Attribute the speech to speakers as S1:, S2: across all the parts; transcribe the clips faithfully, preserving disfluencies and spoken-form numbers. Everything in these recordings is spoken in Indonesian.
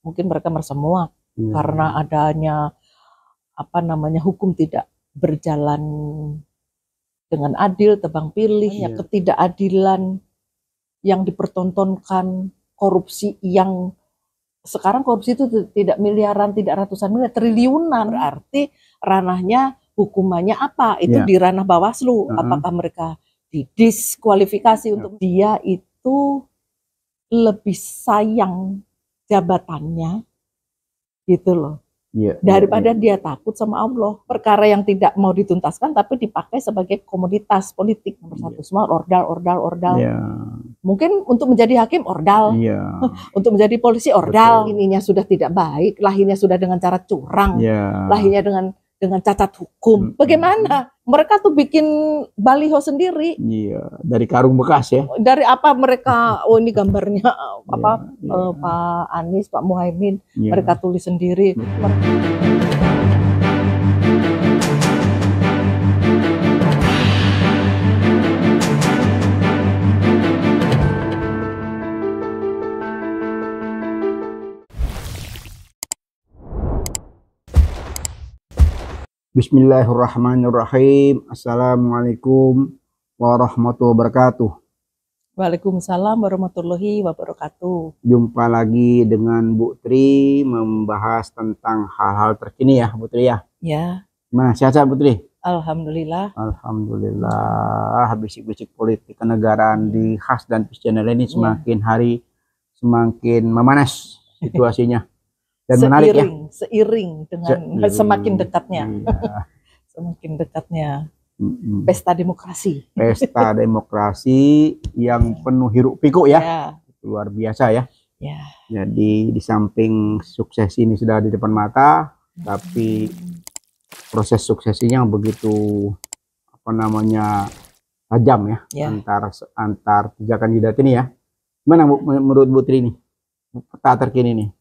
S1: mungkin mereka merasa muak
S2: Ya.
S1: karena adanya apa namanya hukum tidak berjalan dengan adil, tebang pilih, ya.
S2: Ya.
S1: Ketidakadilan yang dipertontonkan, korupsi yang sekarang korupsi itu tidak miliaran, tidak ratusan miliar, triliunan. Berarti ranahnya hukumannya apa? Itu
S2: Ya.
S1: di ranah Bawaslu.
S2: Uh-huh.
S1: Apakah mereka didiskualifikasi? Ya. Untuk dia itu lebih sayang jabatannya, gitu loh.
S2: Ya,
S1: daripada
S2: ya, ya.
S1: dia takut sama Allah. Perkara yang tidak mau dituntaskan tapi dipakai sebagai komoditas politik. Nomor satu,
S2: Ya.
S1: semua ordal, ordal, ordal.
S2: Ya.
S1: Mungkin untuk menjadi hakim ordal,
S2: ya.
S1: untuk menjadi polisi ordal.
S2: Betul.
S1: Ininya sudah tidak baik, lahirnya sudah dengan cara curang,
S2: ya.
S1: lahirnya dengan dengan cacat hukum. Bagaimana? Mereka tuh bikin baliho sendiri.
S2: Iya, dari karung bekas ya.
S1: Dari apa mereka? Oh, ini gambarnya apa?
S2: Ya, ya.
S1: Uh, Pak Anies, Pak Muhaimin.
S2: Ya.
S1: Mereka tulis sendiri.
S2: Bismillahirrahmanirrahim. Assalamualaikum warahmatullahi wabarakatuh.
S1: Waalaikumsalam warahmatullahi wabarakatuh.
S2: Jumpa lagi dengan Bu Tri membahas tentang hal-hal terkini ya, Bu Tri ya.
S1: Ya.
S2: Gimana, sehat-sehat Bu Tri?
S1: Alhamdulillah.
S2: Alhamdulillah. Bisik-bisik politik kenegaraan di Khas dan Peace Channel ini semakin ya. hari semakin memanas situasinya. Dan
S1: seiring,
S2: menarik ya.
S1: Seiring dengan seiring, semakin dekatnya.
S2: Iya.
S1: Semakin dekatnya.
S2: Mm-mm.
S1: Pesta demokrasi.
S2: Pesta demokrasi yang penuh hiruk pikuk ya.
S1: ya.
S2: Luar biasa ya.
S1: ya.
S2: Jadi di samping sukses ini sudah di depan mata, tapi proses suksesinya begitu apa namanya tajam ya, ya. antar antar tiga kandidat ini ya. Gimana menurut Bu Tri ini? Peta terkini nih.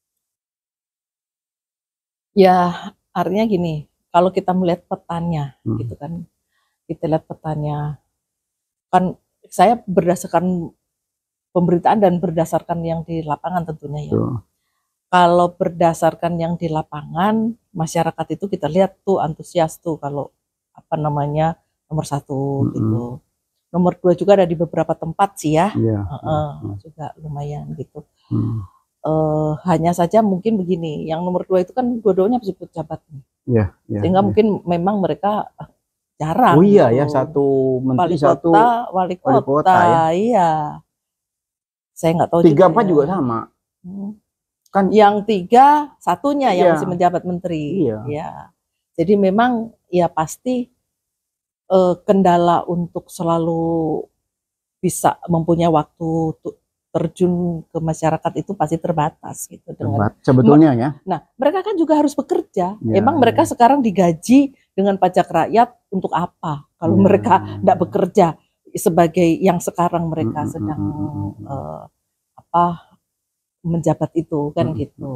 S1: Ya, artinya gini, kalau kita melihat petanya, hmm. gitu kan, kita lihat petanya, kan saya berdasarkan pemberitaan dan berdasarkan yang di lapangan tentunya ya. Hmm. Kalau berdasarkan yang di lapangan, masyarakat itu kita lihat tuh antusias tuh kalau apa namanya nomor satu hmm. gitu. Nomor dua juga ada di beberapa tempat sih ya,
S2: yeah.
S1: uh -uh, hmm. juga lumayan gitu.
S2: Hmm.
S1: Uh, hanya saja mungkin begini, yang nomor dua itu kan dua-duanya masih pejabat nih,
S2: yeah, yeah,
S1: sehingga yeah. mungkin memang mereka jarang.
S2: Oh iya gitu. Ya satu menteri
S1: wali kota,
S2: satu
S1: wali kota,
S2: wali kota ya.
S1: Iya. Saya nggak tahu.
S2: Tiga empat
S1: ya.
S2: juga sama.
S1: Hmm. Kan yang tiga satunya
S2: iya.
S1: yang masih menjabat menteri.
S2: Iya.
S1: Ya. Jadi memang ya pasti uh, kendala untuk selalu bisa mempunyai waktu tuh terjun ke masyarakat itu pasti terbatas gitu dengan
S2: sebetulnya ya.
S1: Nah, mereka kan juga harus bekerja.
S2: Ya,
S1: Emang mereka
S2: ya.
S1: sekarang digaji dengan pajak rakyat untuk apa? Kalau ya. mereka tidak bekerja sebagai yang sekarang mereka mm -hmm. sedang uh, apa menjabat itu kan mm -hmm. gitu.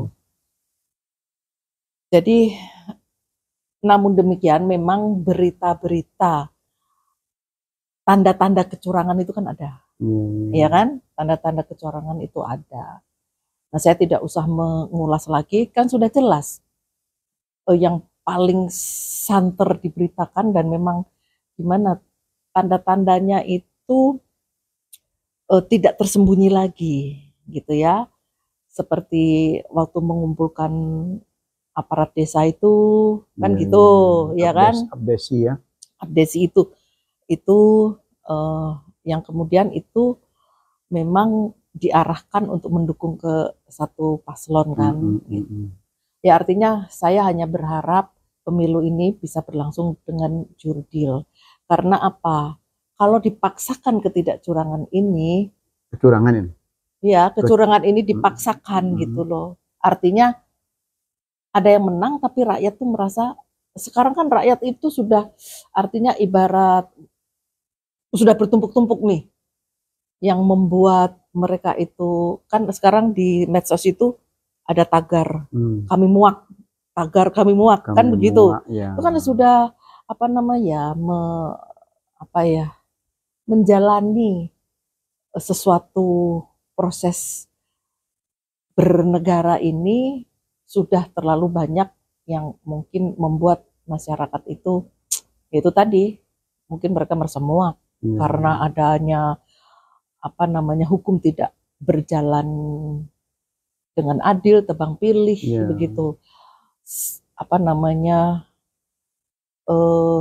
S1: Jadi namun demikian memang berita-berita tanda-tanda kecurangan itu kan ada.
S2: Hmm.
S1: Ya kan, tanda-tanda kecurangan itu ada. Nah, saya tidak usah mengulas lagi, kan sudah jelas eh, yang paling santer diberitakan dan memang gimana tanda-tandanya itu eh, tidak tersembunyi lagi, gitu ya. Seperti waktu mengumpulkan aparat desa itu, kan hmm. gitu, ya kan?
S2: Abdesi ya.
S1: Abdesi itu, itu eh, yang kemudian itu memang diarahkan untuk mendukung ke satu paslon kan. Mm -hmm. gitu. Ya artinya saya hanya berharap pemilu ini bisa berlangsung dengan jurdil. Karena apa? Kalau dipaksakan ketidakcurangan ini,
S2: kecurangan ini.
S1: Ya, kecurangan ini dipaksakan mm -hmm. gitu loh. Artinya ada yang menang tapi rakyat tuh merasa sekarang kan rakyat itu sudah artinya ibarat sudah bertumpuk-tumpuk nih, yang membuat mereka itu kan sekarang di medsos itu ada tagar hmm. kami muak, tagar kami muak kami kan muak, begitu,
S2: ya.
S1: Itu kan sudah apa namanya me, apa ya menjalani sesuatu proses bernegara ini sudah terlalu banyak yang mungkin membuat masyarakat itu, itu tadi mungkin mereka merasa muak ya. Karena adanya apa namanya hukum tidak berjalan dengan adil, tebang pilih ya. Begitu apa namanya eh,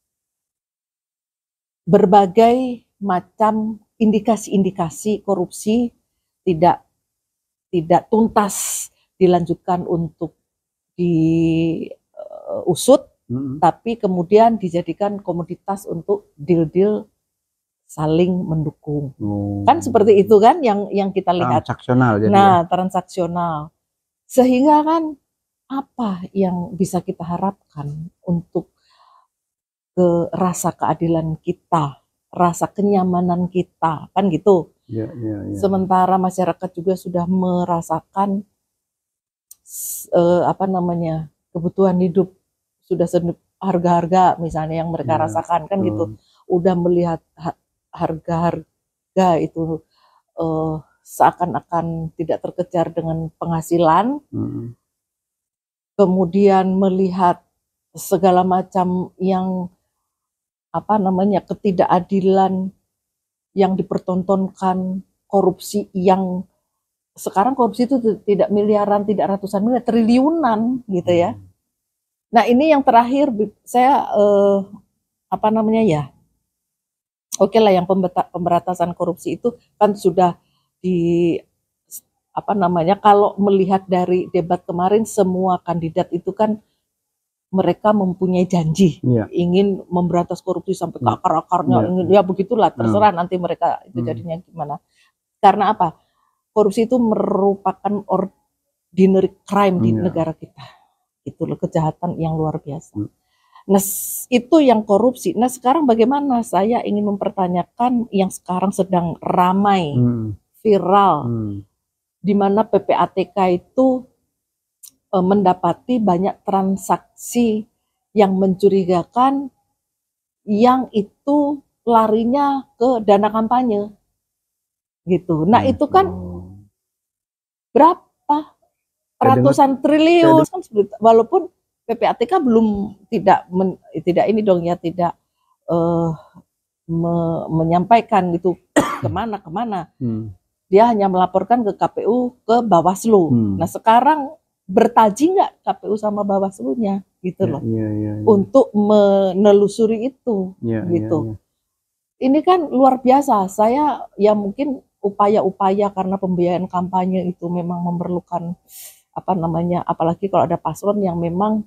S1: berbagai macam indikasi-indikasi korupsi tidak tidak tuntas dilanjutkan untuk diusut, mm-hmm. tapi kemudian dijadikan komoditas untuk deal-deal saling mendukung. Oh. Kan seperti itu kan yang yang kita lihat.
S2: Transaksional jadi.
S1: Nah, ya. transaksional. Sehingga kan apa yang bisa kita harapkan untuk ke rasa keadilan kita, rasa kenyamanan kita, kan gitu. Ya, ya, ya. Sementara masyarakat juga sudah merasakan uh, apa namanya kebutuhan hidup sudah harga-harga misalnya yang mereka ya, rasakan kan betul. Gitu, udah melihat harga-harga itu uh, seakan-akan tidak terkejar dengan penghasilan, hmm. kemudian melihat segala macam yang apa namanya ketidakadilan yang dipertontonkan, korupsi yang sekarang korupsi itu tidak miliaran, tidak ratusan miliar, triliunan gitu ya. Nah ini yang terakhir saya eh, apa namanya ya, oke okay lah yang pemberantasan korupsi itu kan sudah di apa namanya kalau melihat dari debat kemarin semua kandidat itu kan mereka mempunyai janji ya. Ingin memberantas korupsi sampai ke akar-akarnya, ya. Ingin ya begitulah terserah ya. Nanti mereka itu jadinya gimana. Karena apa? Korupsi itu merupakan ordinary crime di ya. Negara kita. Itu loh kejahatan yang luar biasa. Ya. Nah itu yang korupsi. Nah sekarang bagaimana saya ingin mempertanyakan yang sekarang sedang ramai, hmm. viral, hmm. di mana P P A T K itu mendapati banyak transaksi yang mencurigakan yang itu larinya ke dana kampanye gitu. Nah itu kan berapa ratusan triliun kan, walaupun P P A T K belum tidak men, tidak ini dong ya tidak uh, me, menyampaikan gitu kemana kemana. Hmm. Dia hanya melaporkan ke K P U ke Bawaslu. Hmm. Nah sekarang bertaji nggak K P U sama Bawaslu-nya gitu loh, ya, ya, ya, ya. Untuk menelusuri itu ya, gitu. Ya, ya. Ini kan luar biasa. Saya ya mungkin upaya-upaya karena pembiayaan kampanye itu memang memerlukan apa namanya, apalagi kalau ada paslon yang memang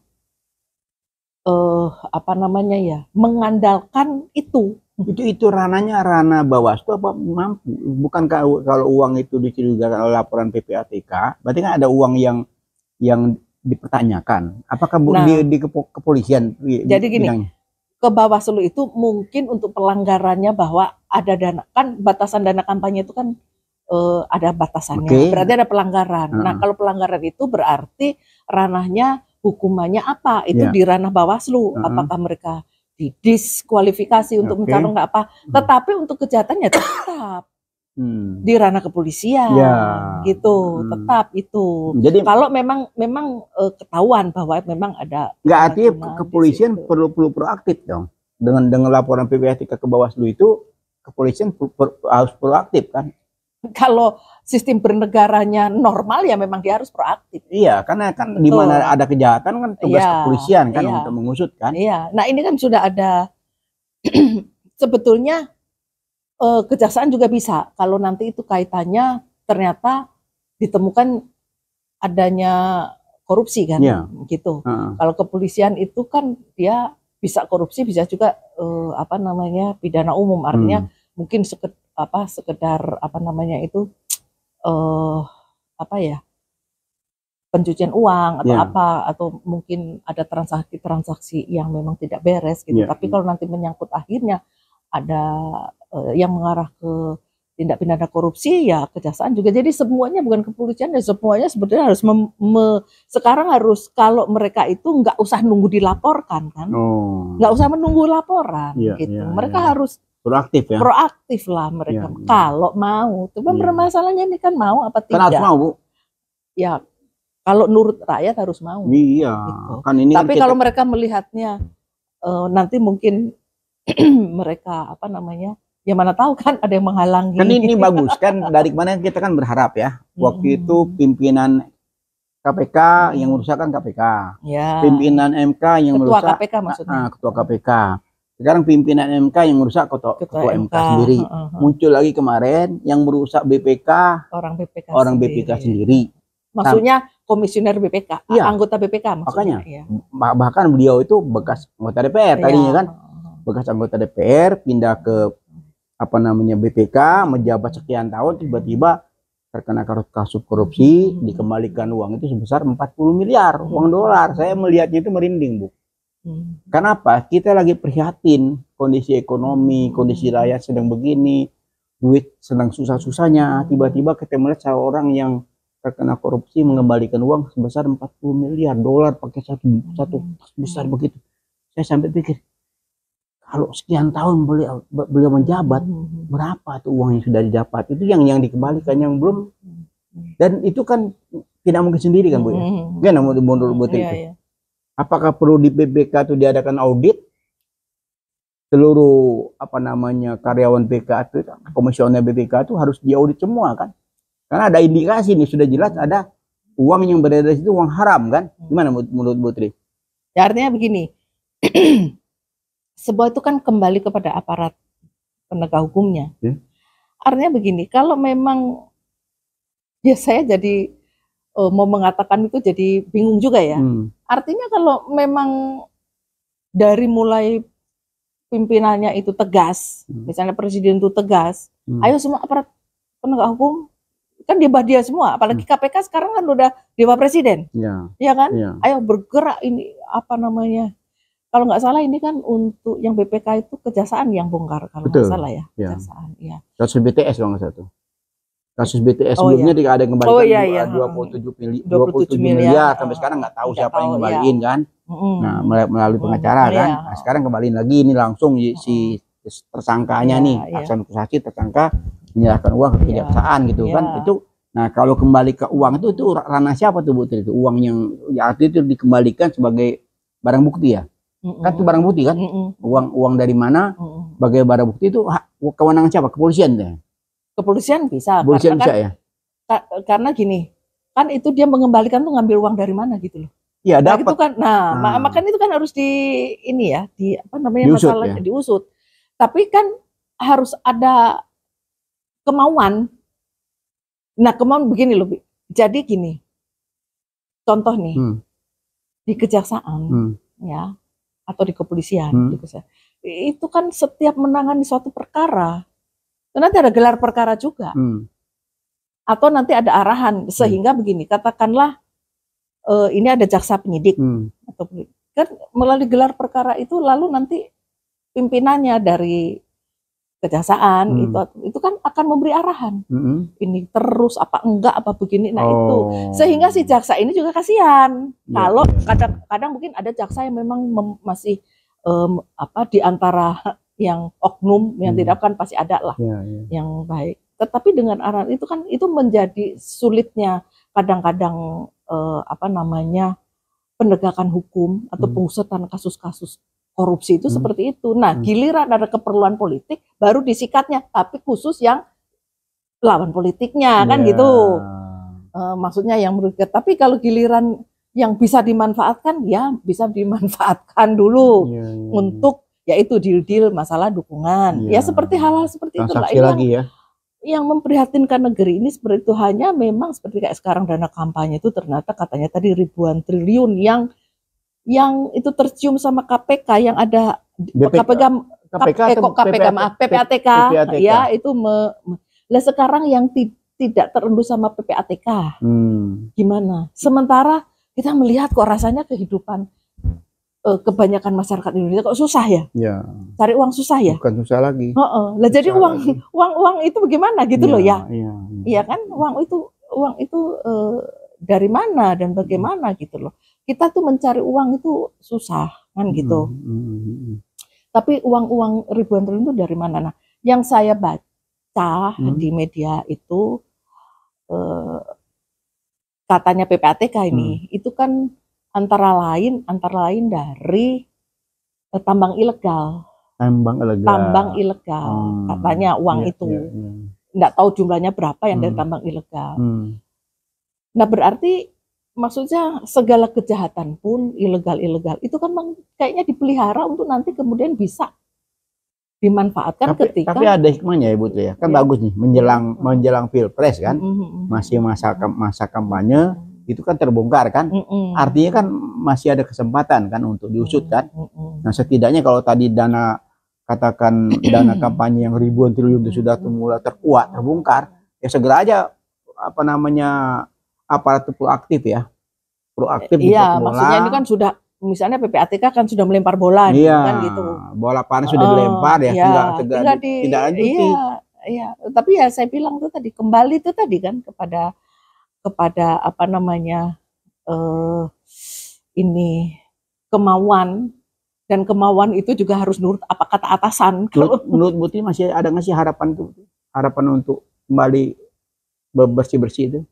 S1: eh, apa namanya ya mengandalkan itu.
S2: Itu itu rananya ranah Bawaslu apa mampu? Bukan kalau uang itu dicurigakan oleh laporan P P A T K, berarti kan ada uang yang yang dipertanyakan. Apakah nah, di, di kepolisian?
S1: Jadi gini, bidangnya? Ke Bawaslu itu mungkin untuk pelanggarannya bahwa ada dana, kan batasan dana kampanye itu kan uh, ada batasannya. Okay. Berarti ada pelanggaran. Uh-huh. Nah kalau pelanggaran itu berarti ranahnya hukumannya apa? Itu yeah. di ranah Bawaslu. Uh-huh. Apakah mereka didiskualifikasi untuk okay. mencalon nggak apa? Tetapi untuk kejahatannya tetap. Hmm. Di ranah kepolisian, ya. Gitu, hmm. tetap itu. Jadi kalau memang memang uh, ketahuan bahwa memang ada.
S2: Nggak artinya kepolisian perlu perlu proaktif dong. Dengan dengan laporan P P A T K ke Bawaslu itu kepolisian per, per, harus proaktif kan?
S1: Kalau sistem bernegaranya normal ya memang dia harus proaktif.
S2: Iya, karena kan di mana ada kejahatan kan tugas ya, kepolisian kan iya. Untuk mengusut kan.
S1: Iya. Nah ini kan sudah ada sebetulnya. Uh, kejaksaan juga bisa kalau nanti itu kaitannya ternyata ditemukan adanya korupsi kan yeah. gitu. Uh-uh. Kalau kepolisian itu kan dia bisa korupsi bisa juga uh, apa namanya pidana umum artinya hmm. mungkin seked, apa sekedar apa namanya itu uh, apa ya pencucian uang atau yeah. apa atau mungkin ada transaksi-transaksi yang memang tidak beres gitu. Yeah. Tapi kalau nanti menyangkut akhirnya ada uh, yang mengarah ke tindak pidana korupsi ya kejaksaan juga. Jadi semuanya bukan kepolisian dan semuanya sebetulnya harus mem, me, sekarang harus kalau mereka itu nggak usah nunggu dilaporkan kan, oh. nggak usah menunggu laporan ya, gitu. Ya, mereka ya. Harus
S2: proaktif ya.
S1: Proaktif lah mereka ya, ya. Kalau mau. Cuma ya. Permasalahannya ini kan mau apa tidak?
S2: Kan harus mau Bu.
S1: ya kalau nurut rakyat harus mau.
S2: Iya.
S1: Gitu.
S2: Kan ini
S1: Tapi
S2: kan kita...
S1: kalau mereka melihatnya uh, nanti mungkin mereka apa namanya? Ya mana tahu kan ada yang menghalangi.
S2: Kan ini bagus kan, dari kemarin kita kan berharap ya. Waktu hmm. itu pimpinan K P K hmm. yang merusak kan K P K. Ya. Pimpinan M K yang
S1: ketua
S2: merusak
S1: K P K maksudnya.
S2: Uh, ketua K P K. Sekarang pimpinan M K yang merusak ketua, ketua, ketua M K, M K sendiri. Uh, uh, uh. Muncul lagi kemarin yang merusak B P K, orang B P K orang sendiri. B P K sendiri.
S1: Maksudnya komisioner B P K, ya, anggota B P K maksudnya.
S2: Makanya, ya. Bahkan beliau itu bekas anggota D P R ya. Tadinya kan. Bekas anggota D P R pindah ke apa namanya B P K, menjabat sekian tahun, tiba-tiba terkena kasus korupsi, hmm. dikembalikan uang itu sebesar empat puluh miliar uang dolar. Saya melihatnya itu merinding, Bu. Hmm. Kenapa? Kita lagi prihatin kondisi ekonomi, kondisi rakyat sedang begini, duit sedang susah-susahnya, tiba-tiba kita melihat seorang yang terkena korupsi mengembalikan uang sebesar empat puluh miliar dolar pakai satu satu besar begitu. Saya sampai pikir, kalau sekian tahun beliau beliau menjabat, berapa tuh uang yang sudah didapat? Itu yang yang dikembalikan, yang belum. Dan itu kan tidak mungkin sendiri kan, Bu ya. Gimana menurut Bu itu? Apakah perlu di B P K itu diadakan audit seluruh apa namanya karyawan B P K itu, komisioner B P K itu harus diaudit semua kan? Karena ada indikasi nih, sudah jelas ada uang yang beredar di situ uang haram kan? Gimana menurut Bu Tri?
S1: Ya, artinya begini. Sebuah itu kan kembali kepada aparat penegak hukumnya. Hmm? Artinya begini, kalau memang ya saya jadi uh, mau mengatakan itu jadi bingung juga ya. Hmm. Artinya kalau memang dari mulai pimpinannya itu tegas, hmm. misalnya presiden itu tegas, hmm. ayo semua aparat penegak hukum kan dewa dia semua, apalagi hmm. K P K sekarang kan udah dewa presiden, ya, ya kan? Ya. Ayo bergerak ini apa namanya? Kalau nggak salah ini kan untuk yang B P K itu kejaksaan yang bongkar kalau nggak salah ya, ya. Kejaksaan. Ya.
S2: Kasus B T S kalau nggak salah tuh. Kasus B T S oh, sebelumnya iya. ada yang kembalikan oh, iya, iya. dua puluh tujuh miliar sampai sekarang nggak tahu siapa tahu, yang kembaliin ya. Kan. Mm. Nah melalui pengacara mm. kan. Ya. Nah, sekarang kembaliin lagi ini langsung mm. si tersangkanya ya, nih, ya. Aksan Kusasi tersangka menyerahkan uang ke kejaksaan ya. Gitu ya. Kan. Itu nah kalau kembali ke uang itu itu ranah siapa tuh Bu Tri? Itu uang yang ya itu dikembalikan sebagai barang bukti ya. Mm-mm. Kan itu barang bukti kan. Mm-mm. Uang uang dari mana? Mm-mm. Sebagai barang bukti itu kewenangan siapa? Kepolisian deh.
S1: Kepolisian bisa.
S2: Kepolisian bisa kan, ya.
S1: Ka- karena gini, kan itu dia mengembalikan tuh ngambil uang dari mana gitu loh.
S2: Iya,
S1: nah,
S2: dapat.
S1: Itu kan, nah, nah. makanya itu kan harus di ini ya, di apa namanya diusut, masalahnya ya? Diusut. Tapi kan harus ada kemauan. Nah, kemauan begini loh. Jadi gini, contoh nih hmm. di kejaksaan, hmm. ya. Atau di kepolisian, hmm. gitu. Itu kan setiap menangani suatu perkara, nanti ada gelar perkara juga, hmm. atau nanti ada arahan sehingga hmm. begini, katakanlah uh, ini ada jaksa penyidik, hmm. atau kan melalui gelar perkara itu lalu nanti pimpinannya dari kejaksaan hmm. itu itu kan akan memberi arahan, hmm. ini terus apa enggak apa begini, nah oh. itu sehingga si jaksa ini juga kasihan ya, kalau ya. kadang-kadang mungkin ada jaksa yang memang mem- masih um, apa di antara yang oknum yang hmm. tidak kan pasti ada lah ya, ya. yang baik, tetapi dengan arahan itu kan itu menjadi sulitnya kadang-kadang uh, apa namanya penegakan hukum atau hmm. pengusutan kasus-kasus korupsi itu hmm. seperti itu. Nah, hmm. giliran ada keperluan politik, baru disikatnya, tapi khusus yang lawan politiknya, yeah. kan gitu. E, maksudnya yang merugikan. Tapi kalau giliran yang bisa dimanfaatkan, ya bisa dimanfaatkan dulu yeah, yeah, untuk yaitu deal-deal masalah dukungan. Yeah. Ya seperti hal-hal seperti itu lah.
S2: Lagi ya.
S1: Yang memprihatinkan negeri ini seperti itu, hanya memang seperti kayak sekarang dana kampanye itu ternyata katanya tadi ribuan triliun yang yang itu tercium sama K P K yang ada
S2: B P K,
S1: K P K, K P K, eh, kok K P K maaf P P A T K, P P A T K. Ya itu me, me, lah sekarang yang ti, tidak terendus sama P P A T K hmm. gimana? Sementara kita melihat kok rasanya kehidupan eh, kebanyakan masyarakat Indonesia kok susah ya, ya. Cari uang susah ya,
S2: bukan susah lagi.
S1: Oh, lah jadi uang lagi. uang uang itu bagaimana gitu ya, loh ya, iya ya. Ya kan uang itu uang itu eh, dari mana dan bagaimana gitu loh. Kita tuh mencari uang itu susah kan gitu. Hmm, hmm, hmm. Tapi uang-uang ribuan triliun itu dari mana? Nah, yang saya baca hmm. di media itu eh, katanya P P A T K ini, hmm. itu kan antara lain antara lain dari eh, tambang ilegal.
S2: Tambang ilegal.
S1: Tambang ilegal. Hmm. Katanya uang ya, itu. Ya, ya. Nggak tahu jumlahnya berapa yang hmm. dari tambang ilegal. Hmm. Nah berarti maksudnya segala kejahatan pun ilegal-ilegal itu kan kayaknya dipelihara untuk nanti kemudian bisa dimanfaatkan
S2: tapi,
S1: ketika.
S2: Tapi ada hikmahnya ya Bu ya, kan ya. Bagus nih menjelang ya. menjelang pilpres kan, mm-hmm. masih masa masa kampanye mm-hmm. itu kan terbongkar kan, mm-hmm. artinya kan masih ada kesempatan kan untuk diusut kan. Mm-hmm. Nah setidaknya kalau tadi dana katakan dana kampanye yang ribuan triliun itu sudah mulai terkuat terbongkar, ya segera aja apa namanya aparat proaktif ya, proaktif.
S1: Iya maksudnya ini kan sudah misalnya P P A T K kan sudah melempar bola
S2: iya,
S1: kan gitu.
S2: Bola panas sudah dilempar uh, ya,
S1: iya,
S2: tinggal, tinggal,
S1: tinggal di,
S2: tidak lanjuti.
S1: Iya, iya. Tapi ya saya bilang tuh tadi kembali itu tadi kan kepada kepada apa namanya uh, ini kemauan dan kemauan itu juga harus nurut apa kata atasan.
S2: Kalau menurut Buti masih ada nggak sih harapan tuh harapan untuk kembali bersih bersih itu?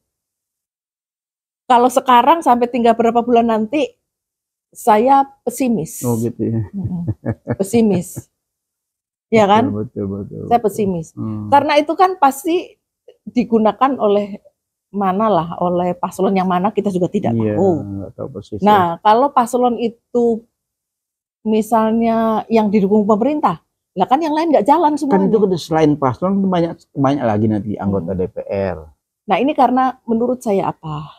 S1: Kalau sekarang sampai tinggal berapa bulan nanti? Saya pesimis.
S2: Oh gitu ya.
S1: Pesimis. Ya kan?
S2: Betul, betul, betul.
S1: Saya pesimis. Hmm. Karena itu kan pasti digunakan oleh mana lah, oleh paslon yang mana kita juga tidak
S2: iya,
S1: tahu.
S2: tahu persis,
S1: nah,
S2: ya.
S1: Kalau paslon itu misalnya yang didukung pemerintah, lah kan yang lain nggak jalan semuanya.
S2: Kan itu selain paslon banyak banyak lagi nanti anggota hmm. D P R.
S1: Nah, ini karena menurut saya apa?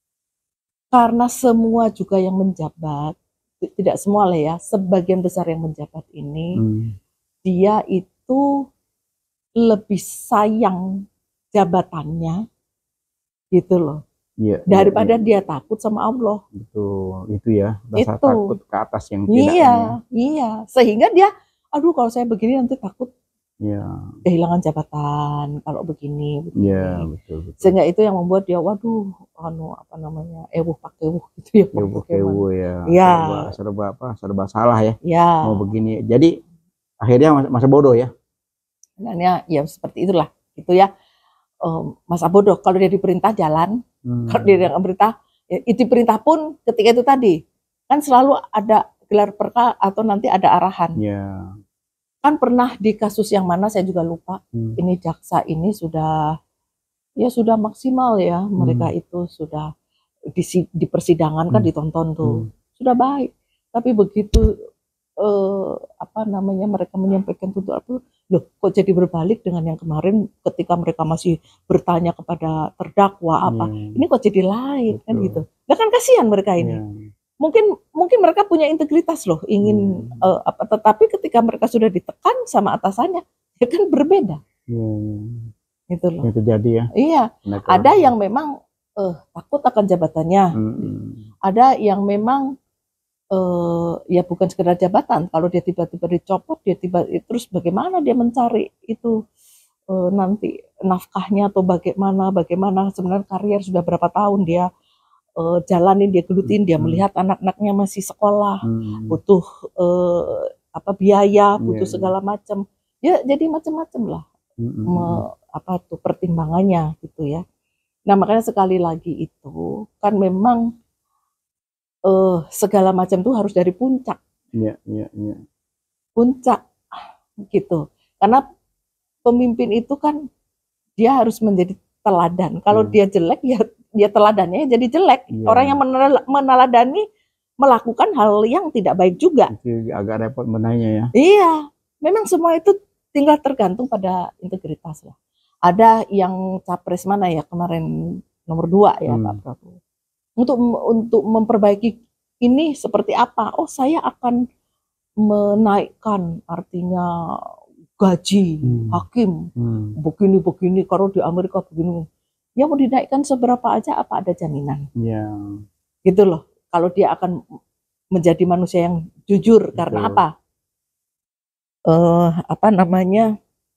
S1: Karena semua juga yang menjabat, tidak semua lah ya, sebagian besar yang menjabat ini, hmm. dia itu lebih sayang jabatannya, gitu loh, ya, daripada ya, ya. dia takut sama Allah.
S2: Betul, itu ya, rasa
S1: itu.
S2: takut ke atas yang tidak.
S1: Iya, iya, sehingga dia, aduh kalau saya begini nanti takut. Ya. Kehilangan jabatan kalau begini, begini.
S2: Ya, betul, betul.
S1: Sehingga itu yang membuat dia waduh anu apa namanya ewuh pakai ewuh gitu ya.
S2: Ewuh ewuh ya.
S1: Ya.
S2: Serba, serba apa? Serba salah ya.
S1: Ya.
S2: Mau begini. Jadi akhirnya masa, masa bodoh ya.
S1: Sebenarnya ya seperti itulah. Itu ya um, masa bodoh kalau dia diperintah jalan, hmm. kalau dia yang perintah ya, itu perintah pun ketika itu tadi kan selalu ada gelar perkara atau nanti ada arahan.
S2: Ya.
S1: Kan pernah di kasus yang mana saya juga lupa, hmm. ini jaksa ini sudah ya sudah maksimal ya, hmm. mereka itu sudah di, di persidangan kan hmm. ditonton tuh hmm. sudah baik, tapi begitu eh, apa namanya mereka menyampaikan tuntutan itu, loh kok jadi berbalik dengan yang kemarin ketika mereka masih bertanya kepada terdakwa apa, hmm. ini kok jadi lain. Betul. Kan gitu, nah kan kasihan mereka ini. Hmm. Mungkin mungkin mereka punya integritas loh, ingin hmm. uh, apa, tetapi ketika mereka sudah ditekan sama atasannya, ya kan berbeda.
S2: Hmm.
S1: Itu loh.
S2: Itu jadi ya.
S1: Iya. Mereka ada yang memang uh, takut akan jabatannya, hmm. ada yang memang uh, ya bukan sekedar jabatan. Kalau dia tiba-tiba dicopot, dia tiba terus bagaimana dia mencari itu uh, nanti nafkahnya atau bagaimana bagaimana sebenarnya karier sudah berapa tahun dia Uh, jalanin, dia gelutin, dia hmm. melihat anak-anaknya masih sekolah, hmm. butuh uh, apa biaya, butuh yeah. segala macam, ya jadi macam-macam lah, hmm. Me, apa tuh pertimbangannya gitu ya. Nah makanya sekali lagi itu kan memang uh, segala macam tuh harus dari puncak,
S2: yeah, yeah, yeah.
S1: puncak gitu, karena pemimpin itu kan dia harus menjadi teladan. Kalau hmm. dia jelek ya dia teladannya jadi jelek. Yeah. Orang yang meneladani melakukan hal yang tidak baik juga.
S2: Itu agak repot menanya ya.
S1: Iya, memang semua itu tinggal tergantung pada integritas lah. Ada yang capres mana ya kemarin nomor dua ya hmm. Pak Prabowo. Untuk untuk memperbaiki ini seperti apa? Oh saya akan menaikkan artinya gaji hmm. hakim hmm. begini begini kalau di Amerika begini. Ya mau dinaikkan seberapa aja apa ada jaminan?
S2: Ya.
S1: Gitu loh. Kalau dia akan menjadi manusia yang jujur. Betul. Karena apa? Uh, apa namanya?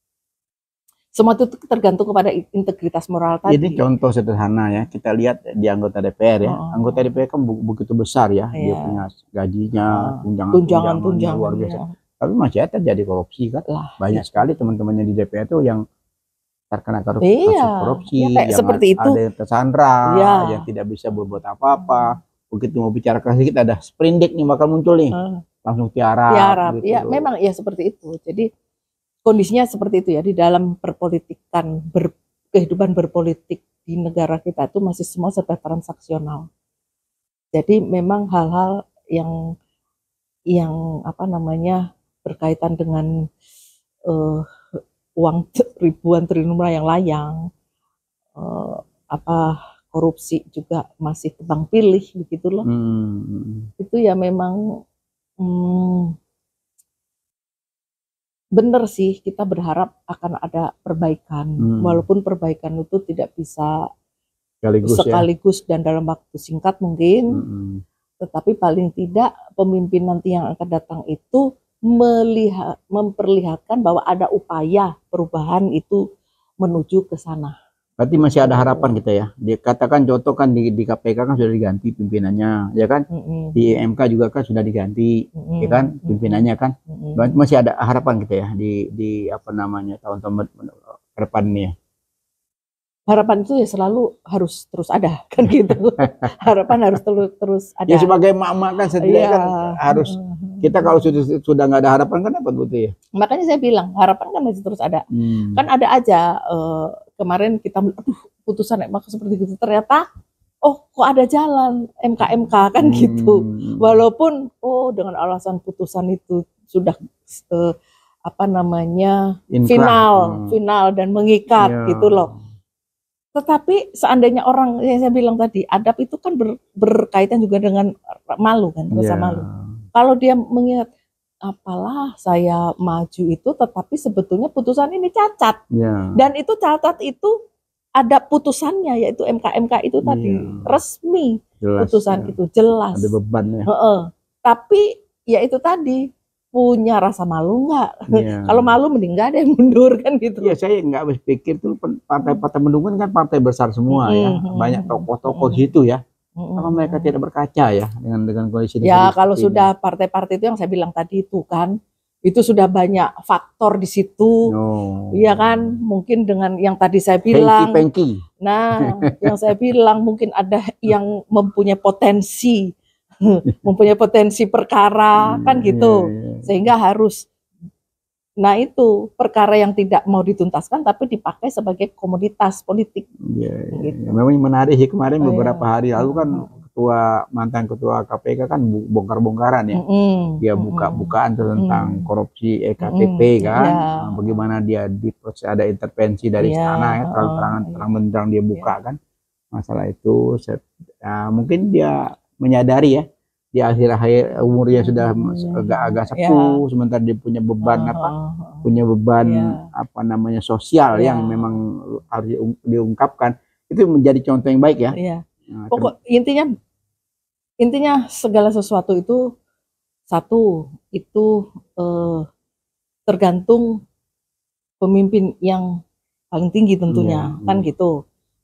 S1: Semua itu tergantung kepada integritas moral tadi.
S2: Ini contoh sederhana ya. Kita lihat di anggota D P R ya. Oh. Anggota D P R kan begitu besar ya. Iya. Dia punya gajinya, tunjangan, tunjangan luar biasa. Ya. Tapi masih terjadi korupsi kan. Lah,
S1: ya.
S2: Banyak sekali teman-temannya di D P R itu yang terkena korupsi,
S1: iya,
S2: korupsi
S1: ya kayak
S2: yang
S1: seperti
S2: ada
S1: itu.
S2: yang tersandra,
S1: ya.
S2: yang tidak bisa berbuat apa-apa. Begitu mau bicara keras dikit ada sprindik nih bakal muncul nih, hmm. langsung tiarap.
S1: Tiarap,
S2: gitu
S1: ya
S2: loh.
S1: Memang ya seperti itu. Jadi kondisinya seperti itu ya, di dalam perpolitikan, ber, kehidupan berpolitik di negara kita itu masih semua serba transaksional. Jadi memang hal-hal yang yang apa namanya berkaitan dengan uh, uang ribuan triliun yang layang, uh, apa korupsi juga masih tebang pilih begitu loh. Hmm. Itu ya memang hmm, benar sih, kita berharap akan ada perbaikan, hmm. walaupun perbaikan itu tidak bisa sekaligus, sekaligus ya. Dan dalam waktu singkat mungkin, hmm. tetapi paling tidak pemimpin nanti yang akan datang itu melihat, memperlihatkan bahwa ada upaya perubahan itu menuju ke sana.
S2: Berarti masih ada harapan kita ya. Dikatakan contoh kan di, di K P K kan sudah diganti pimpinannya, ya kan? Mm-hmm. Di M K juga kan sudah diganti, mm-hmm. ya kan? Pimpinannya kan. Mm-hmm. Berarti masih ada harapan kita ya di di apa namanya tahun-tahun ke depan ini ya.
S1: Harapan itu ya selalu harus terus ada kan gitu. Harapan harus terus terus ada.
S2: Ya sebagai emak-emak kan setidaknya kan harus kita kalau sudah sudah nggak ada harapan kan apa gitu ya.
S1: Makanya saya bilang harapan kan masih terus ada. Hmm. Kan ada aja uh, kemarin kita aduh putusan M K seperti itu ternyata oh kok ada jalan M K M K kan hmm. gitu. Walaupun oh dengan alasan putusan itu sudah uh, apa namanya Inkrah. final hmm. final dan mengikat ya. Gitu loh. Tetapi seandainya orang yang saya bilang tadi, adab itu kan ber, berkaitan juga dengan malu kan, rasa yeah. malu. Kalau dia mengingat, apalah saya maju itu, tetapi sebetulnya putusan ini cacat. Yeah. Dan itu cacat itu ada putusannya, yaitu M K M K itu tadi, yeah. resmi jelas, putusan ya. Itu jelas.
S2: Ada beban ya.
S1: He-he. Tapi ya itu tadi, punya rasa malu nggak? Yeah. Kalau malu mending nggak ada yang mundur kan gitu.
S2: Ya saya nggak berpikir tuh partai-partai mendukung kan partai besar semua mm -hmm. ya, banyak tokoh-tokoh mm -hmm. situ ya. Mm -hmm. Kalau mereka tidak berkaca ya dengan dengan kondisi.
S1: Ya kalau sudah partai-partai itu yang saya bilang tadi itu kan, itu sudah banyak faktor di situ, iya oh. kan? Mungkin dengan yang tadi saya bilang.
S2: Pengki, pengki.
S1: Nah, yang saya bilang mungkin ada yang mempunyai potensi. mempunyai potensi perkara kan gitu, sehingga harus, nah itu perkara yang tidak mau dituntaskan tapi dipakai sebagai komoditas politik.
S2: Ya, gitu. Ya. Memang menarik sih kemarin oh, beberapa ya. hari lalu kan ketua mantan ketua K P K kan bongkar-bongkaran ya, mm-hmm. dia buka-bukaan tentang mm-hmm. korupsi E K T P mm-hmm. kan, yeah. bagaimana dia di proses ada intervensi dari yeah. sana ya, terang-terangan oh, terang-benderang dia buka yeah. kan masalah itu, saya, ya, mungkin dia menyadari ya di akhir-akhir umurnya sudah agak-agak sepuh, yeah. sementara dia punya beban uh, apa, punya beban yeah. apa namanya sosial yeah. yang memang harus diungkapkan, itu menjadi contoh yang baik ya.
S1: Yeah. Nah, pokok intinya intinya segala sesuatu itu satu itu eh, tergantung pemimpin yang paling tinggi tentunya yeah. kan yeah. gitu.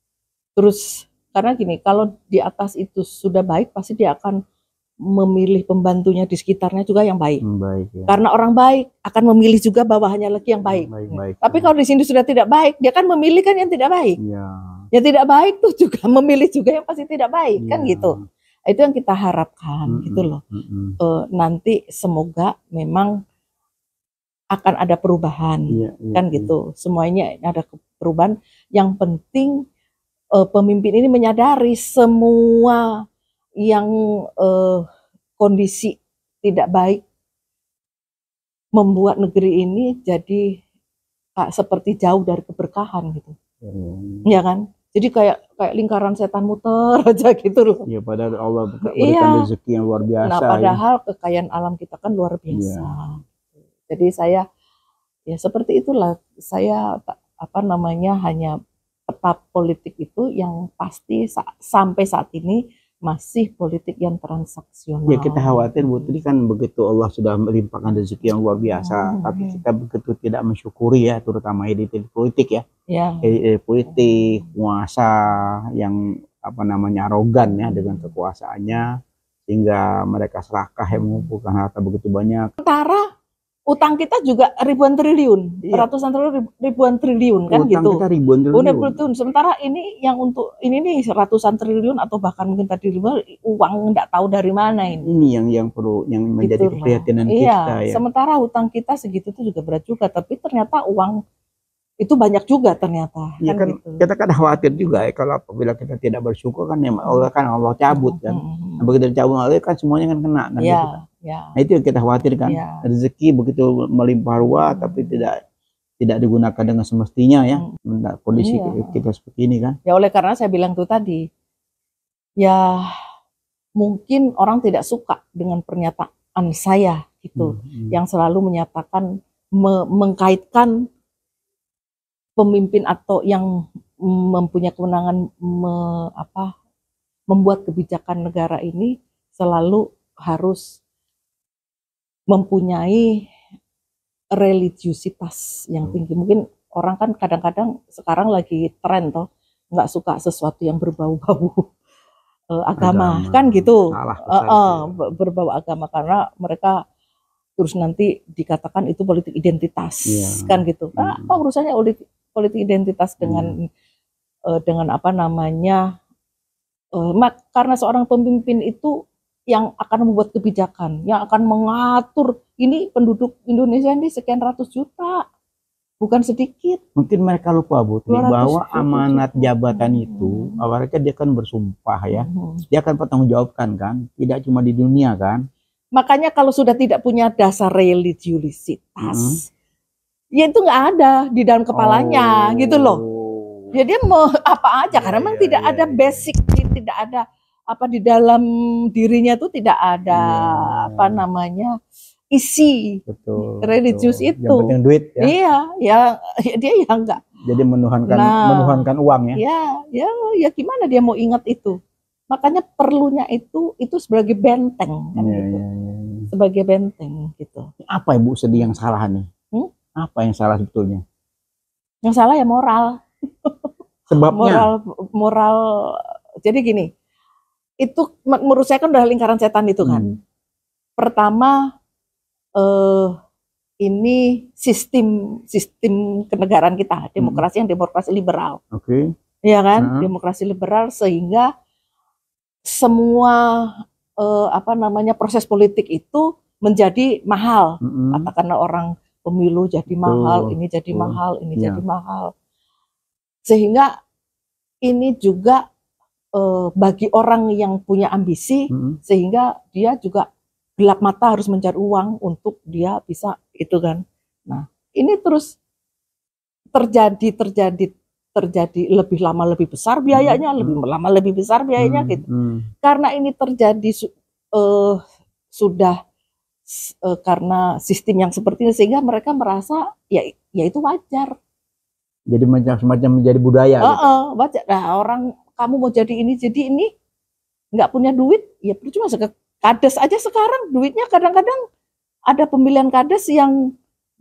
S1: Terus karena gini, kalau di atas itu sudah baik, pasti dia akan memilih pembantunya di sekitarnya juga yang baik.
S2: baik ya.
S1: Karena orang baik akan memilih juga bawahannya lagi yang baik.
S2: baik, baik
S1: Tapi
S2: ya.
S1: kalau di sini sudah tidak baik, dia kan memilih kan yang tidak baik.
S2: Ya.
S1: Yang tidak baik tuh juga memilih juga yang pasti tidak baik ya. Kan gitu. Itu yang kita harapkan mm -mm, gitu loh. Mm -mm. Uh, nanti semoga memang akan ada perubahan ya, ya, kan ya. Gitu. Semuanya ada perubahan. Yang penting uh, pemimpin ini menyadari semua yang uh, kondisi tidak baik membuat negeri ini jadi uh, seperti jauh dari keberkahan gitu, hmm. ya kan? Jadi kayak kayak lingkaran setan muter aja gitu loh.
S2: Iya, padahal Allah berikan iya. rezeki yang luar biasa.
S1: Nah, padahal ya. Kekayaan alam kita kan luar biasa. Ya. Jadi saya ya seperti itulah, saya apa namanya hanya peta politik itu yang pasti sa sampai saat ini masih politik yang transaksional.
S2: Ya kita khawatir Bu Tri kan begitu Allah sudah melimpahkan rezeki yang luar biasa, oh, tapi okay. kita begitu tidak mensyukuri ya, terutama elit politik ya,
S1: ya.
S2: elit politik, penguasa yang apa namanya arogan ya dengan kekuasaannya, sehingga mereka serakah yang mengumpulkan harta begitu banyak.
S1: Sementara utang kita juga ribuan triliun, iya. ratusan triliun, ribuan triliun kan utang gitu.
S2: Kita ribuan triliun.
S1: triliun. Sementara ini yang untuk ini nih ratusan triliun atau bahkan mungkin tadi ribuan uang nggak tahu dari mana ini.
S2: Ini yang yang perlu yang menjadi gitu keprihatinan
S1: iya.
S2: kita ya.
S1: Sementara utang kita segitu tuh juga berat juga, tapi ternyata uang itu banyak juga ternyata.
S2: Ya kan, kan gitu. Kita kan khawatir juga ya kalau apabila kita tidak bersyukur kan ya Allah kan Allah cabut kan. Hmm. Nah, begitu cabut Allah kan semuanya kan kena kan. Ya. Gitu kan. Ya. Nah itu yang kita khawatirkan, ya. Rezeki begitu melimpah ruah hmm. tapi tidak tidak digunakan dengan semestinya ya, hmm. kondisi iya. kita seperti ini kan.
S1: Ya oleh karena saya bilang tuh tadi, ya mungkin orang tidak suka dengan pernyataan saya gitu, hmm. Hmm. yang selalu menyatakan me mengkaitkan pemimpin atau yang mempunyai kewenangan me, apa, membuat kebijakan negara ini selalu harus mempunyai religiusitas yang tinggi. Mungkin orang kan kadang-kadang sekarang lagi tren toh nggak suka sesuatu yang berbau-bau uh, agama. agama kan gitu. Salah, uh, uh, berbau agama karena mereka terus nanti dikatakan itu politik identitas yeah. kan gitu. Nah, hmm. apa urusannya politik identitas dengan hmm. uh, dengan apa namanya? Uh, karena seorang pemimpin itu yang akan membuat kebijakan, yang akan mengatur. Ini penduduk Indonesia ini sekian ratus juta, bukan sedikit.
S2: Mungkin mereka lupa Bu, bahwa amanat jabatan hmm. itu, awalnya dia kan bersumpah ya, hmm. dia akan bertanggungjawabkan kan, tidak cuma di dunia kan.
S1: Makanya kalau sudah tidak punya dasar religiusitas, hmm. ya itu nggak ada di dalam kepalanya, oh. gitu loh. Ya dia mau apa aja, ya, karena memang ya, tidak ya, ada ya. basic, tidak ada apa di dalam dirinya tuh tidak ada ya. apa namanya isi betul, religius betul. itu.
S2: Yang penting duit ya.
S1: Iya, ya, ya dia ya enggak.
S2: Jadi menuhankan nah, menuhankan uang ya.
S1: Ya, ya, ya gimana dia mau ingat itu? Makanya perlunya itu itu sebagai benteng kan ya, gitu. Ya, ya, ya. Sebagai benteng gitu.
S2: Apa Ibu sedih yang salah nih? Hmm? Apa yang salah sebetulnya?
S1: Yang salah ya moral.
S2: Sebabnya
S1: moral moral jadi gini. Itu menurut saya kan udah lingkaran setan itu kan. Hmm. Pertama eh, ini sistem sistem kenegaraan kita, demokrasi hmm. yang demokrasi liberal.
S2: Oke. Okay.
S1: Iya kan? Uh-huh. Demokrasi liberal sehingga semua eh, apa namanya proses politik itu menjadi mahal. Hmm. Katakanlah orang pemilu jadi Betul. mahal, ini jadi Betul. mahal, ini ya. jadi mahal. Sehingga ini juga Uh, bagi orang yang punya ambisi, hmm. sehingga dia juga gelap mata harus mencari uang untuk dia bisa itu kan. Nah ini terus terjadi terjadi terjadi lebih lama lebih besar biayanya, hmm. lebih lama lebih besar biayanya hmm. gitu. Hmm. Karena ini terjadi uh, sudah uh, karena sistem yang seperti ini sehingga mereka merasa ya ya itu wajar.
S2: Jadi macam semacam menjadi budaya.
S1: Uh, gitu. uh, wajar. Nah orang kamu mau jadi ini, jadi ini, nggak punya duit, ya percuma. Kades aja sekarang duitnya kadang-kadang ada pemilihan kades yang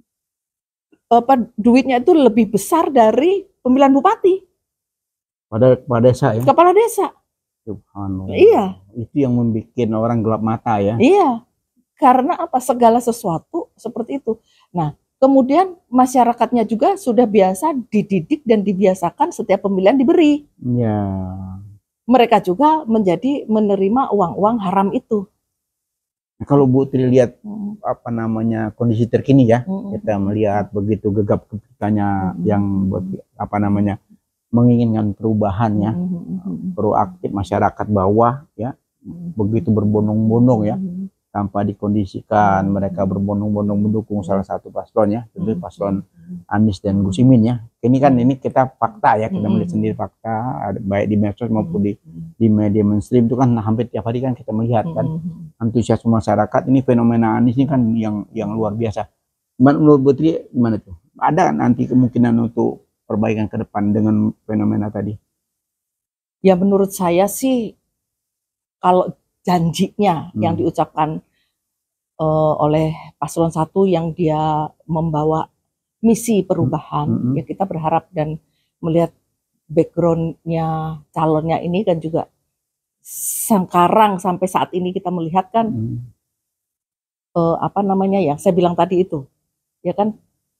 S1: apa duitnya itu lebih besar dari pemilihan bupati.
S2: Pada kepala desa ya?
S1: Kepala desa.
S2: Subhanallah.
S1: Iya.
S2: Itu yang membuat orang gelap mata ya?
S1: Iya. Karena apa? Segala sesuatu seperti itu. Nah, kemudian masyarakatnya juga sudah biasa dididik dan dibiasakan setiap pemilihan diberi.
S2: Ya.
S1: Mereka juga menjadi menerima uang-uang haram itu.
S2: Nah, kalau Bu Tri lihat hmm. apa namanya kondisi terkini ya, hmm. kita melihat begitu gegap gempitanya hmm. yang apa namanya menginginkan perubahan ya, hmm. proaktif masyarakat bawah ya, hmm. begitu berbondong-bondong ya. Hmm. Tanpa dikondisikan hmm. mereka berbondong-bondong mendukung salah satu paslon ya, tentu hmm. paslon Anies dan Gus Imin ya. Ini kan ini kita fakta ya, kita hmm. melihat sendiri fakta, baik di medsos maupun di di media mainstream itu kan hampir tiap hari kan kita melihat kan hmm. antusiasme masyarakat. Ini fenomena Anies ini kan yang yang luar biasa. Menurut Bu Tri gimana tuh? Ada nanti kemungkinan untuk perbaikan ke depan dengan fenomena tadi?
S1: Ya menurut saya sih kalau janjinya hmm. yang diucapkan uh, oleh paslon satu yang dia membawa misi perubahan, hmm. ya kita berharap dan melihat backgroundnya calonnya ini kan juga sekarang sampai saat ini kita melihat kan hmm. uh, apa namanya ya, saya bilang tadi itu, ya kan,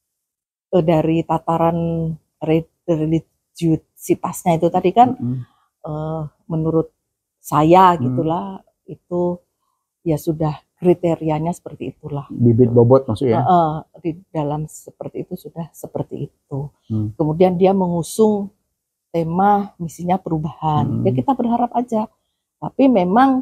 S1: uh, dari tataran religiusitasnya itu tadi kan, mm -hmm. uh, menurut saya gitulah, mm. itu ya sudah kriterianya seperti itulah.
S2: Bibit bobot maksudnya?
S1: Uh, uh, di dalam seperti itu sudah seperti itu. Hmm. Kemudian dia mengusung tema misinya perubahan. Hmm. Ya kita berharap aja. Tapi memang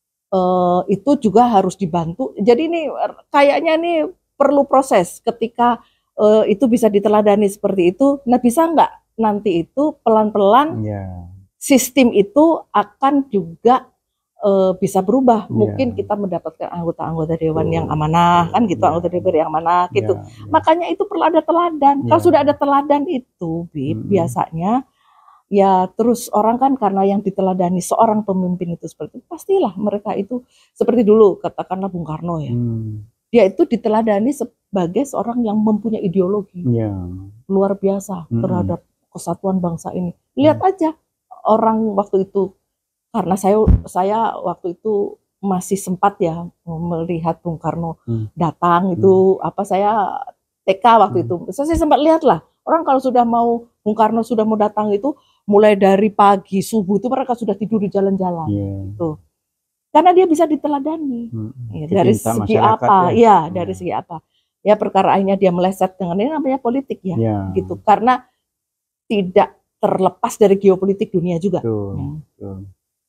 S1: uh, itu juga harus dibantu. Jadi ini kayaknya nih perlu proses ketika uh, itu bisa diteladani seperti itu. Nah bisa nggak nanti itu pelan-pelan yeah. sistem itu akan juga Uh, bisa berubah, yeah. Mungkin kita mendapatkan anggota-anggota dewan oh, yang amanah, oh, kan gitu, yeah. Anggota D P R yang amanah, gitu. Yeah, yeah. Makanya itu perlu ada teladan. Yeah. Kalau sudah ada teladan itu, Bib, hmm. biasanya, ya terus orang kan karena yang diteladani seorang pemimpin itu seperti itu, pastilah mereka itu seperti dulu, katakanlah Bung Karno ya. Hmm. Dia itu diteladani sebagai seorang yang mempunyai ideologi yeah. luar biasa hmm. terhadap kesatuan bangsa ini. Lihat hmm. aja orang waktu itu. Karena saya saya waktu itu masih sempat ya melihat Bung Karno hmm. datang itu hmm. apa saya T K waktu hmm. itu. Saya sempat lihat lah orang kalau sudah mau Bung Karno sudah mau datang itu mulai dari pagi subuh itu mereka sudah tidur di jalan-jalan yeah. gitu. Karena dia bisa diteladani hmm. ya, dari segi apa? Ya, ya dari hmm. segi apa? Ya perkara akhirnya dia meleset dengan ini namanya politik ya, yeah. gitu. Karena tidak terlepas dari geopolitik dunia juga. Tuh, ya. Tuh.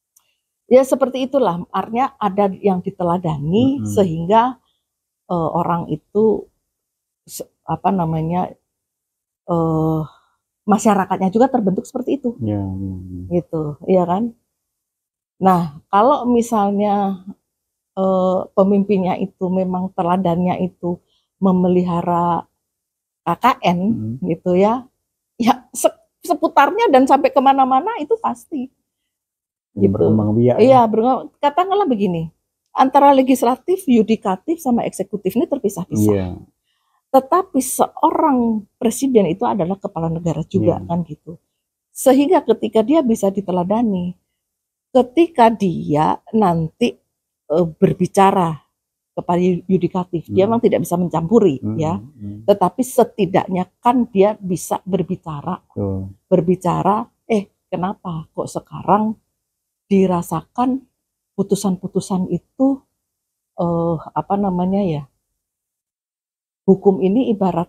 S1: Ya seperti itulah, artinya ada yang diteladani mm-hmm. sehingga uh, orang itu apa namanya uh, masyarakatnya juga terbentuk seperti itu, yeah, yeah. gitu, iya kan? Nah kalau misalnya uh, pemimpinnya itu memang teladannya itu memelihara K K N, mm-hmm. gitu ya, ya seputarnya dan sampai kemana-mana itu pasti. Gitu. Berkembang biak. Iya, berkembang. Katakanlah begini, antara legislatif, yudikatif, sama eksekutif ini terpisah-pisah. Yeah. Tetapi seorang presiden itu adalah kepala negara juga, yeah. kan gitu. Sehingga ketika dia bisa diteladani, ketika dia nanti e, berbicara kepada yudikatif, mm. dia memang tidak bisa mencampuri, mm. ya. Mm. Tetapi setidaknya kan dia bisa berbicara, oh. berbicara. Eh, kenapa kok sekarang dirasakan putusan-putusan itu uh, apa namanya ya, hukum ini ibarat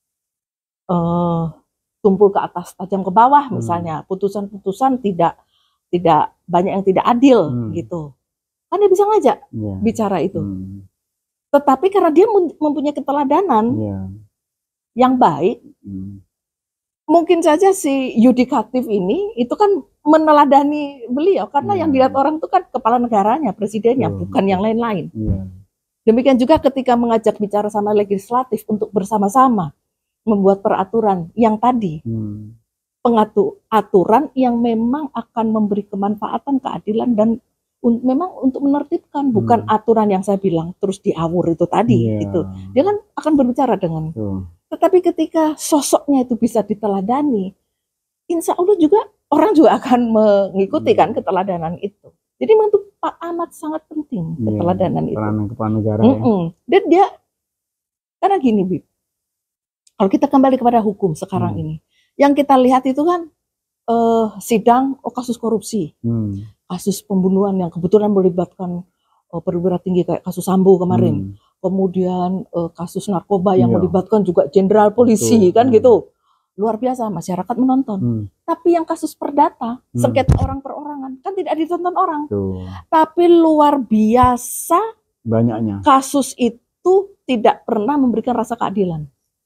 S1: uh, tumpul ke atas tajam ke bawah, hmm. misalnya putusan-putusan tidak tidak banyak yang tidak adil, hmm. gitu kan dia bisa ngajak yeah. bicara itu, hmm. tetapi karena dia mempunyai keteladanan yeah. yang baik, hmm. mungkin saja si yudikatif ini itu kan meneladani beliau karena yeah. yang dilihat orang itu kan kepala negaranya, presidennya, yeah. bukan yang lain-lain. Yeah. Demikian juga ketika mengajak bicara sama legislatif untuk bersama-sama membuat peraturan yang tadi, hmm. pengatur aturan yang memang akan memberi kemanfaatan, keadilan dan un memang untuk menertibkan, bukan hmm. aturan yang saya bilang terus diawur itu tadi, yeah. gitu. Dia kan akan berbicara dengan. Uh. Tetapi ketika sosoknya itu bisa diteladani, insya Allah juga orang juga akan mengikuti kan keteladanan itu. Jadi memang itu amat sangat penting keteladanan yeah, itu.
S2: Kepala negara
S1: mm -mm. ya. Dan dia, karena gini Bib, kalau kita kembali kepada hukum sekarang hmm. ini, yang kita lihat itu kan uh, sidang oh, kasus korupsi, hmm. kasus pembunuhan yang kebetulan melibatkan uh, perwira tinggi kayak kasus Sambo kemarin. Hmm. Kemudian uh, kasus narkoba yang iya. melibatkan juga jenderal polisi, betul. Kan hmm. gitu. Luar biasa, masyarakat menonton. Hmm. Tapi yang kasus perdata, hmm. sengketa orang per orangan, kan tidak ditonton orang. Tuh. Tapi luar biasa
S2: banyaknya.
S1: Kasus itu tidak pernah memberikan rasa keadilan.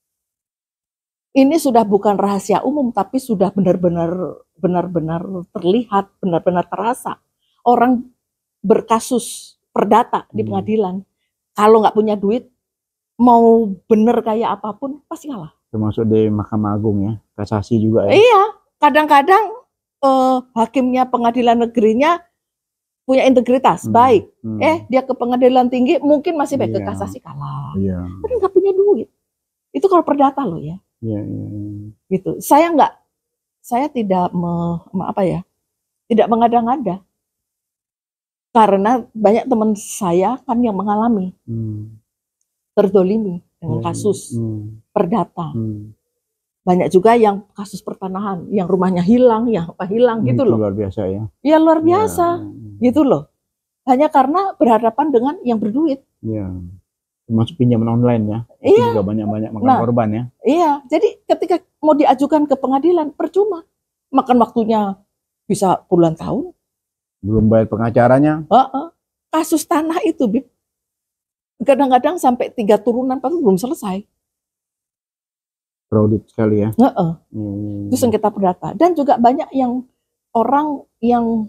S1: Ini sudah bukan rahasia umum, tapi sudah benar-benar benar-benar terlihat, benar-benar terasa. Orang berkasus perdata hmm. di pengadilan, kalau nggak punya duit, mau bener kayak apapun, pasti kalah.
S2: Termasuk di Mahkamah Agung ya, kasasi juga ya.
S1: Iya, kadang-kadang eh, hakimnya pengadilan negerinya punya integritas, hmm. baik. Hmm. Eh, dia ke pengadilan tinggi, mungkin masih baik, iya. ke kasasi kalah. Iya. Tapi nggak punya duit. Itu kalau perdata loh ya. Iya, iya, iya. Gitu. Saya nggak, saya tidak me, me, apa ya, tidak mengada-ngada. Karena banyak teman saya kan yang mengalami. Hmm. terdolimi dengan
S2: Hmm.
S1: kasus
S2: Hmm.
S1: perdata.
S2: Hmm.
S1: Banyak juga yang kasus pertanahan, yang rumahnya hilang, yang apa hilang gitu
S2: Itu
S1: loh.
S2: luar biasa ya.
S1: Ya luar
S2: Ya.
S1: biasa gitu loh. Hanya karena berhadapan dengan yang berduit.
S2: Ya. Termasuk pinjaman online ya. Itu
S1: Iya.
S2: juga banyak-banyak makan
S1: Nah,
S2: korban ya.
S1: Iya, jadi ketika mau diajukan ke pengadilan percuma. Makan waktunya bisa puluhan tahun.
S2: Belum bayar pengacaranya.
S1: Uh-uh. Kasus tanah itu, Bib, kadang-kadang sampai tiga turunan pun belum selesai.
S2: Crowded sekali ya.
S1: Uh-uh.
S2: Hmm.
S1: Itu sengketa perdata. Dan juga banyak yang orang yang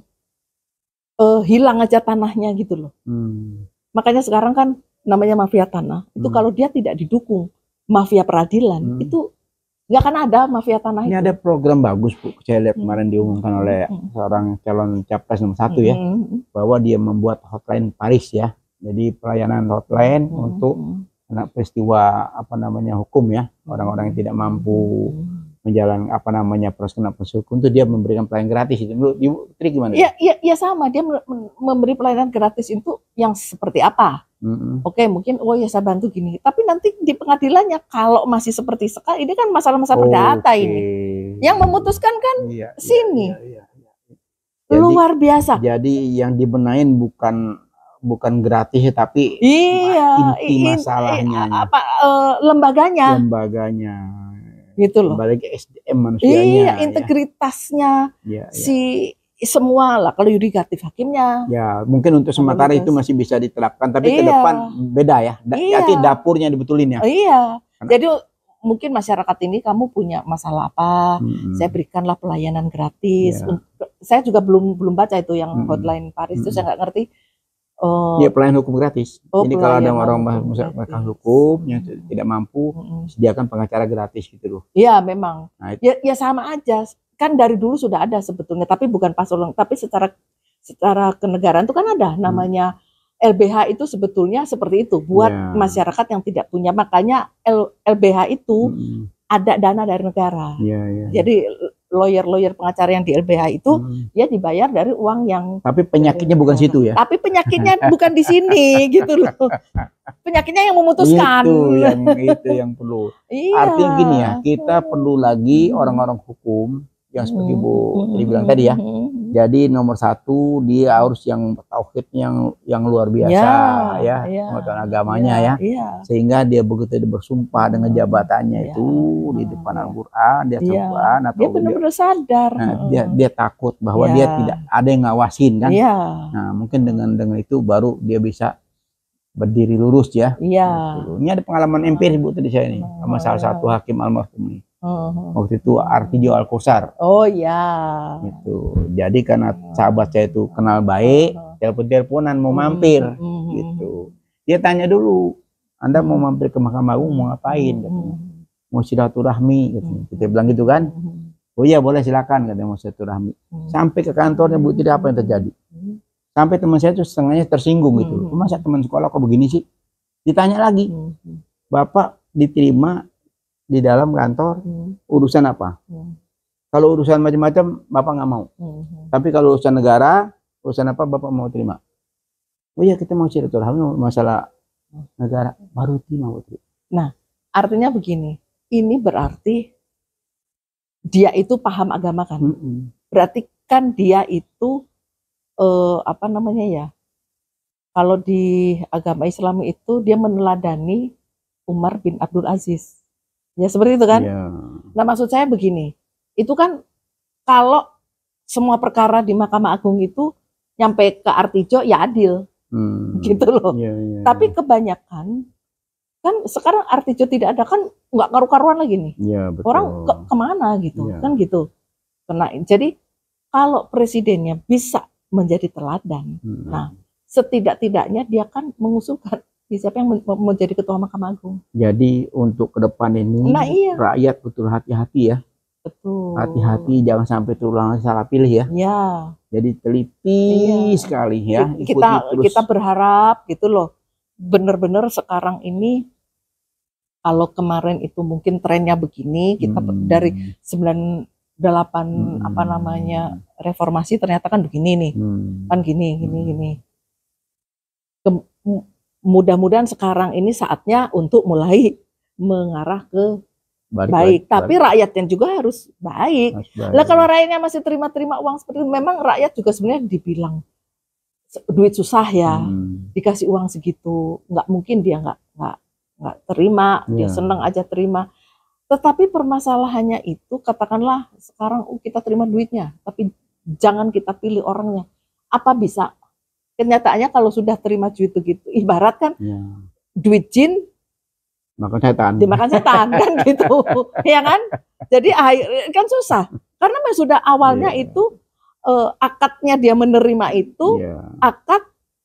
S1: uh, hilang aja tanahnya gitu loh.
S2: Hmm.
S1: Makanya sekarang kan namanya mafia tanah. Itu
S2: Hmm.
S1: kalau dia tidak didukung mafia peradilan,
S2: Hmm.
S1: itu nggak akan ada mafia tanah
S2: Ini
S1: itu.
S2: ada program bagus Bu, saya lihat kemarin
S1: Hmm.
S2: diumumkan oleh
S1: Hmm.
S2: seorang calon capres nomor satu ya,
S1: Hmm.
S2: bahwa dia membuat hotline Paris ya. Jadi pelayanan hotline
S1: Hmm.
S2: untuk kena peristiwa apa namanya hukum ya, orang-orang yang tidak mampu menjalan apa namanya proses kena proses hukum itu dia memberikan pelayanan gratis. Itu Ibu Tri gimana?
S1: Iya, iya, iya sama. Dia memberi pelayanan gratis itu yang seperti apa?
S2: Mm-hmm.
S1: Oke, mungkin oh ya saya bantu gini. Tapi nanti di pengadilannya kalau masih seperti sekarang, ini kan masalah-masalah perdata
S2: Okay.
S1: ini. Yang memutuskan kan
S2: iya,
S1: sini.
S2: Iya, iya, iya, iya. Jadi,
S1: luar biasa.
S2: Jadi yang dibenain bukan bukan gratis tapi
S1: iya,
S2: inti masalahnya.
S1: In, apa uh, lembaganya?
S2: Lembaganya.
S1: Gitu loh.
S2: Kembali ke S D M manusianya.
S1: Iya, integritasnya
S2: ya.
S1: si ya. semua lah. Kalau yudikatif hakimnya.
S2: Ya, mungkin untuk sementara itu masih bisa diterapkan, tapi iya. ke depan beda ya. Da
S1: iya.
S2: Jadi dapurnya dibetulin ya.
S1: Iya. Karena, jadi mungkin masyarakat ini kamu punya masalah apa? Hmm. Saya berikanlah pelayanan gratis. Ya. Saya juga belum belum baca itu yang hmm. hotline Paris hmm. itu saya nggak ngerti.
S2: Uh, ya pelayanan hukum gratis.
S1: Oh,
S2: jadi kalau ada orang masyarakat hukum yang hmm. tidak mampu, hmm. sediakan pengacara gratis gitu loh.
S1: Iya memang. Nah, ya, ya sama aja. Kan dari dulu sudah ada sebetulnya, tapi bukan pas ulang. Tapi secara secara kenegaraan itu kan ada namanya hmm. L B H itu sebetulnya seperti itu buat ya. masyarakat yang tidak punya. Makanya L, LBH itu hmm. ada dana dari negara.
S2: Ya, ya.
S1: Jadi lawyer-lawyer pengacara yang di L B H itu hmm. dia dibayar dari uang yang.
S2: Tapi penyakitnya bukan situ ya.
S1: Tapi penyakitnya bukan di sini gitu loh. Penyakitnya yang memutuskan.
S2: Itu yang itu yang perlu. Iya. Artinya gini ya, kita perlu lagi orang-orang hukum yang seperti Bu Tri bilang tadi ya. Jadi nomor satu dia harus yang tauhid yang yang luar biasa ya, ya pengetahuan agamanya ya, ya. ya. Sehingga dia begitu dia bersumpah dengan jabatannya ya. itu ya. di depan Al-Qur'an dia
S1: ya.
S2: Al-Qur'an atau
S1: dia benar-benar sadar.
S2: Nah, dia dia takut bahwa ya. dia tidak ada yang ngawasin kan.
S1: Ya.
S2: Nah, mungkin dengan dengan itu baru dia bisa berdiri lurus ya.
S1: Iya.
S2: Ini ada pengalaman empiris Bu tadi saya ini sama salah satu hakim almarhum ini. Uh-huh. Waktu itu Artijo Alkosar.
S1: Oh ya.
S2: Gitu. Jadi karena sahabat saya itu kenal baik, uh-huh. telepon-teleponan mau mampir, uh-huh. gitu. Dia tanya dulu, Anda mau mampir ke Mahkamah Agung mau ngapain? Uh-huh. Mau silaturahmi, gitu. Uh-huh. Kita bilang gitu kan? Uh-huh. Oh iya boleh silakan, katanya mau silaturahmi. Uh-huh. Sampai ke kantornya Bu, tidak apa yang terjadi. Uh-huh. Sampai teman saya itu setengahnya tersinggung gitu. Uh-huh. Masa teman sekolah kok begini sih? Ditanya lagi, uh-huh. Bapak diterima di dalam kantor hmm. urusan apa? Hmm. Kalau urusan macam-macam Bapak nggak mau. Hmm. Tapi kalau urusan negara, urusan apa Bapak mau terima? Oh iya kita mau silaturahmi masalah negara baru terima.
S1: Nah, artinya begini. Ini berarti dia itu paham agama kan? Hmm. Berarti kan dia itu eh, apa namanya ya? Kalau di agama Islam itu dia meneladani Umar bin Abdul Aziz. Ya seperti itu kan.
S2: Yeah.
S1: Nah maksud saya begini, itu kan kalau semua perkara di Mahkamah Agung itu nyampe ke Artijo ya adil, hmm. gitu loh. Yeah, yeah, Tapi yeah. kebanyakan kan sekarang Artijo tidak ada kan nggak karu-karuan lagi nih.
S2: Yeah, betul.
S1: Orang ke kemana gitu, yeah. kan gitu. Kena. Jadi kalau presidennya bisa menjadi teladan, hmm. nah setidak-tidaknya dia kan mengusulkan. Siapa yang mau jadi ketua Mahkamah Agung?
S2: Jadi untuk ke depan ini
S1: nah, iya.
S2: rakyat betul hati-hati ya.
S1: Betul.
S2: Hati-hati jangan sampai terulang salah pilih ya.
S1: Ya.
S2: Jadi teliti iya. sekali ya.
S1: Kita terus. kita berharap gitu loh. Benar-benar sekarang ini kalau kemarin itu mungkin trennya begini, kita hmm. dari sembilan delapan hmm. apa namanya reformasi ternyata kan begini nih. Hmm. Kan gini, gini, hmm. gini. Ke, mudah-mudahan sekarang ini saatnya untuk mulai mengarah ke Balik baik, lagi, tapi balik. Rakyatnya juga harus baik. Lah kalau rakyatnya masih terima-terima uang seperti itu, memang rakyat juga sebenarnya dibilang duit susah ya, hmm. dikasih uang segitu, nggak mungkin dia nggak nggak nggak terima, yeah. dia seneng aja terima. Tetapi permasalahannya itu, katakanlah sekarang uh, kita terima duitnya, tapi jangan kita pilih orangnya. Apa bisa? Kenyataannya kalau sudah terima duit begitu, ibarat kan yeah. duit jin
S2: makan setan,
S1: dimakan setan kan gitu, ya kan? Jadi kan susah karena sudah awalnya yeah. itu uh, akadnya dia menerima itu yeah. akad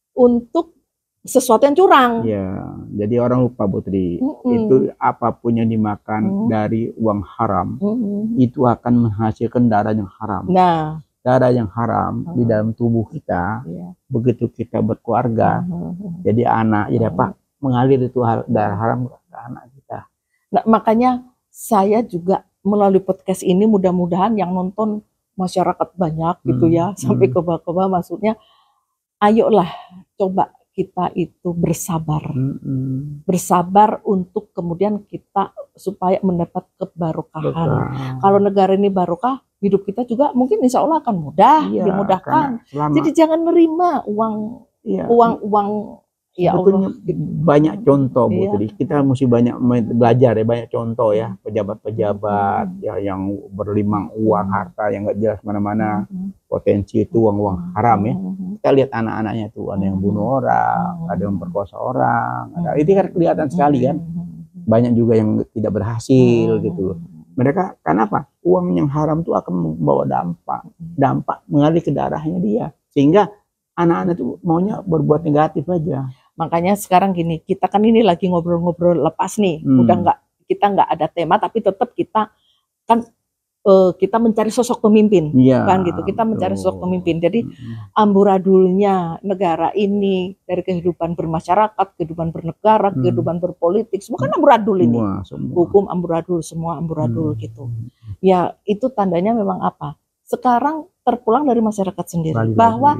S1: untuk sesuatu yang curang.
S2: Yeah. Jadi orang lupa Putri, mm -mm. itu apapun yang dimakan mm. dari uang haram mm -mm. itu akan menghasilkan darah yang haram. Nah, darah yang haram mm. di dalam tubuh kita, yeah. begitu kita berkeluarga, mm. jadi anak, jadi apa? mengalir itu darah haram ke anak kita.
S1: Nah, makanya saya juga melalui podcast ini mudah-mudahan yang nonton masyarakat banyak hmm, gitu ya, sampai hmm. ke bawah-bawah, maksudnya ayolah coba kita itu bersabar. Hmm. Bersabar untuk kemudian kita supaya mendapat kebarokahan. Kalau negara ini barokah, hidup kita juga mungkin insya Allah akan mudah, iya, dimudahkan. Jadi jangan nerima uang iya. uang uang
S2: Ya Allah. Banyak contoh Bu, iya. kita mesti banyak belajar ya, banyak contoh ya, pejabat-pejabat hmm. ya yang berlimang uang harta yang nggak jelas mana-mana, hmm. potensi itu uang-uang haram ya. Kita lihat anak-anaknya tuh, ada yang bunuh orang, ada yang memperkosa orang, ada, itu kan kelihatan sekali kan. Banyak juga yang tidak berhasil gitu loh. Mereka kenapa? Uang yang haram tuh akan membawa dampak, dampak mengalir ke darahnya dia, sehingga anak-anak tuh maunya berbuat negatif aja.
S1: Makanya sekarang gini, kita kan ini lagi ngobrol-ngobrol lepas nih, hmm. udah nggak, kita nggak ada tema, tapi tetap kita kan uh, kita mencari sosok pemimpin, ya, kan gitu. Kita betul. mencari sosok pemimpin. Jadi hmm. amburadulnya negara ini dari kehidupan bermasyarakat, kehidupan bernegara, hmm. kehidupan berpolitik, semua kan amburadul ini. Semua, semua. Hukum amburadul, semua amburadul hmm. gitu. Ya itu tandanya memang apa? Sekarang terpulang dari masyarakat sendiri lagi, bahwa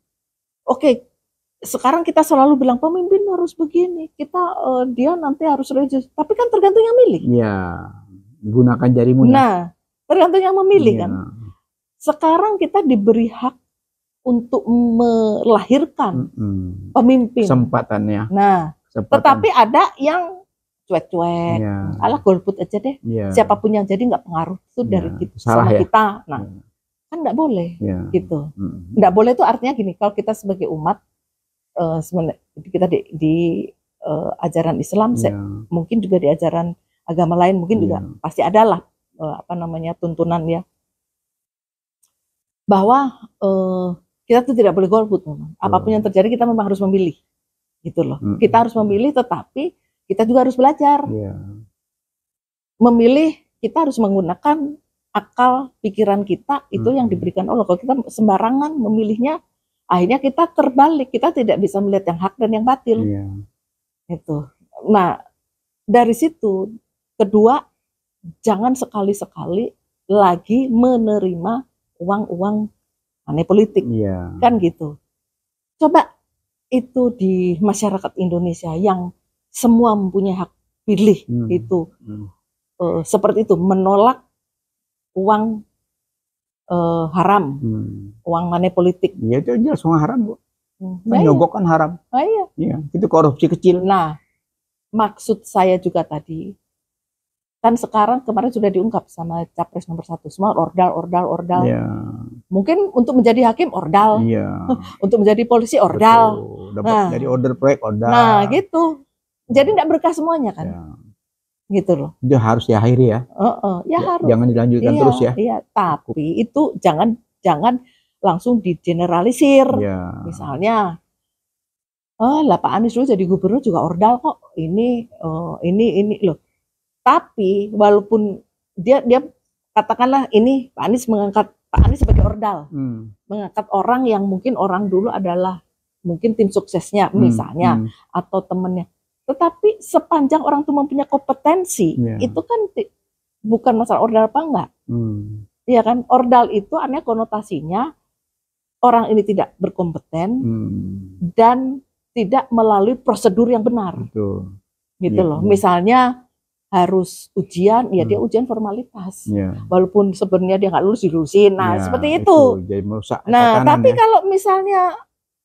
S1: oke. Okay, sekarang kita selalu bilang pemimpin harus begini, kita uh, dia nanti harus religius, tapi kan tergantung yang milih.
S2: Iya, gunakan jarimu.
S1: Nah, tergantung yang memilih ya. kan. Sekarang kita diberi hak untuk melahirkan mm-hmm. pemimpin.
S2: Kesempatannya.
S1: Nah, Kesempatan. Tetapi ada yang cuek-cuek, ya. Alah golput aja deh. Ya. Siapapun yang jadi nggak pengaruh itu ya. dari kita, sama ya? kita. Nah, ya. kan nggak boleh, ya. gitu. Mm-hmm. Nggak boleh itu artinya gini, kalau kita sebagai umat Uh, kita di, di uh, ajaran Islam, yeah. saya, mungkin juga di ajaran agama lain, mungkin yeah. juga pasti adalah uh, apa namanya tuntunan ya, bahwa uh, kita tuh tidak boleh golput. Memang. Apapun yang terjadi kita memang harus memilih, gitu loh. Mm-hmm. Kita harus memilih, tetapi kita juga harus belajar. Yeah. Memilih, kita harus menggunakan akal pikiran kita itu mm-hmm. yang diberikan Allah. Kalau kita sembarangan memilihnya, akhirnya kita terbalik, kita tidak bisa melihat yang hak dan yang batil. Iya. Itu. Nah, dari situ, kedua, jangan sekali-sekali lagi menerima uang-uang money politik. Iya. Kan gitu. Coba itu di masyarakat Indonesia yang semua mempunyai hak pilih hmm. itu. Hmm. Uh, seperti itu, menolak uang Uh, haram, hmm. uang money politik.
S2: Iya itu jelas uang haram Bu. Hmm. Nah, nyogok kan haram.
S1: Oh, iya.
S2: Iya, itu korupsi kecil.
S1: Nah, maksud saya juga tadi, kan sekarang kemarin sudah diungkap sama capres nomor satu, semua ordal, ordal, ordal.
S2: Iya.
S1: Mungkin untuk menjadi hakim ordal,
S2: iya.
S1: untuk menjadi polisi ordal.
S2: Betul. Dapat nah, dari order proyek ordal.
S1: Nah, gitu. Jadi tidak berkah semuanya kan. Ya. Gitu loh.
S2: Dia harus diakhiri ya.
S1: Uh, uh, ya, ya harus.
S2: Jangan dilanjutkan iya, terus ya.
S1: Iya, tapi itu jangan jangan langsung digeneralisir. Ya. Misalnya, oh lah Pak Anies dulu jadi gubernur juga ordal kok. Ini, uh, ini, ini loh. Tapi walaupun dia dia katakanlah ini Pak Anies mengangkat Pak Anies sebagai ordal, hmm. mengangkat orang yang mungkin orang dulu adalah mungkin tim suksesnya hmm. misalnya hmm. atau temennya. Tetapi sepanjang orang itu mempunyai kompetensi, yeah. itu kan bukan masalah ordal apa enggak. Hmm. Iya kan, ordal itu artinya konotasinya orang ini tidak berkompeten hmm. dan tidak melalui prosedur yang benar.
S2: Betul.
S1: Gitu
S2: ya,
S1: loh.
S2: ya.
S1: Misalnya harus ujian, ya
S2: hmm.
S1: dia ujian formalitas.
S2: Ya.
S1: Walaupun sebenarnya dia nggak lulus, dilulusin. Nah,
S2: ya,
S1: seperti itu.
S2: itu jadi merusak
S1: nah, tapi
S2: ya.
S1: kalau misalnya,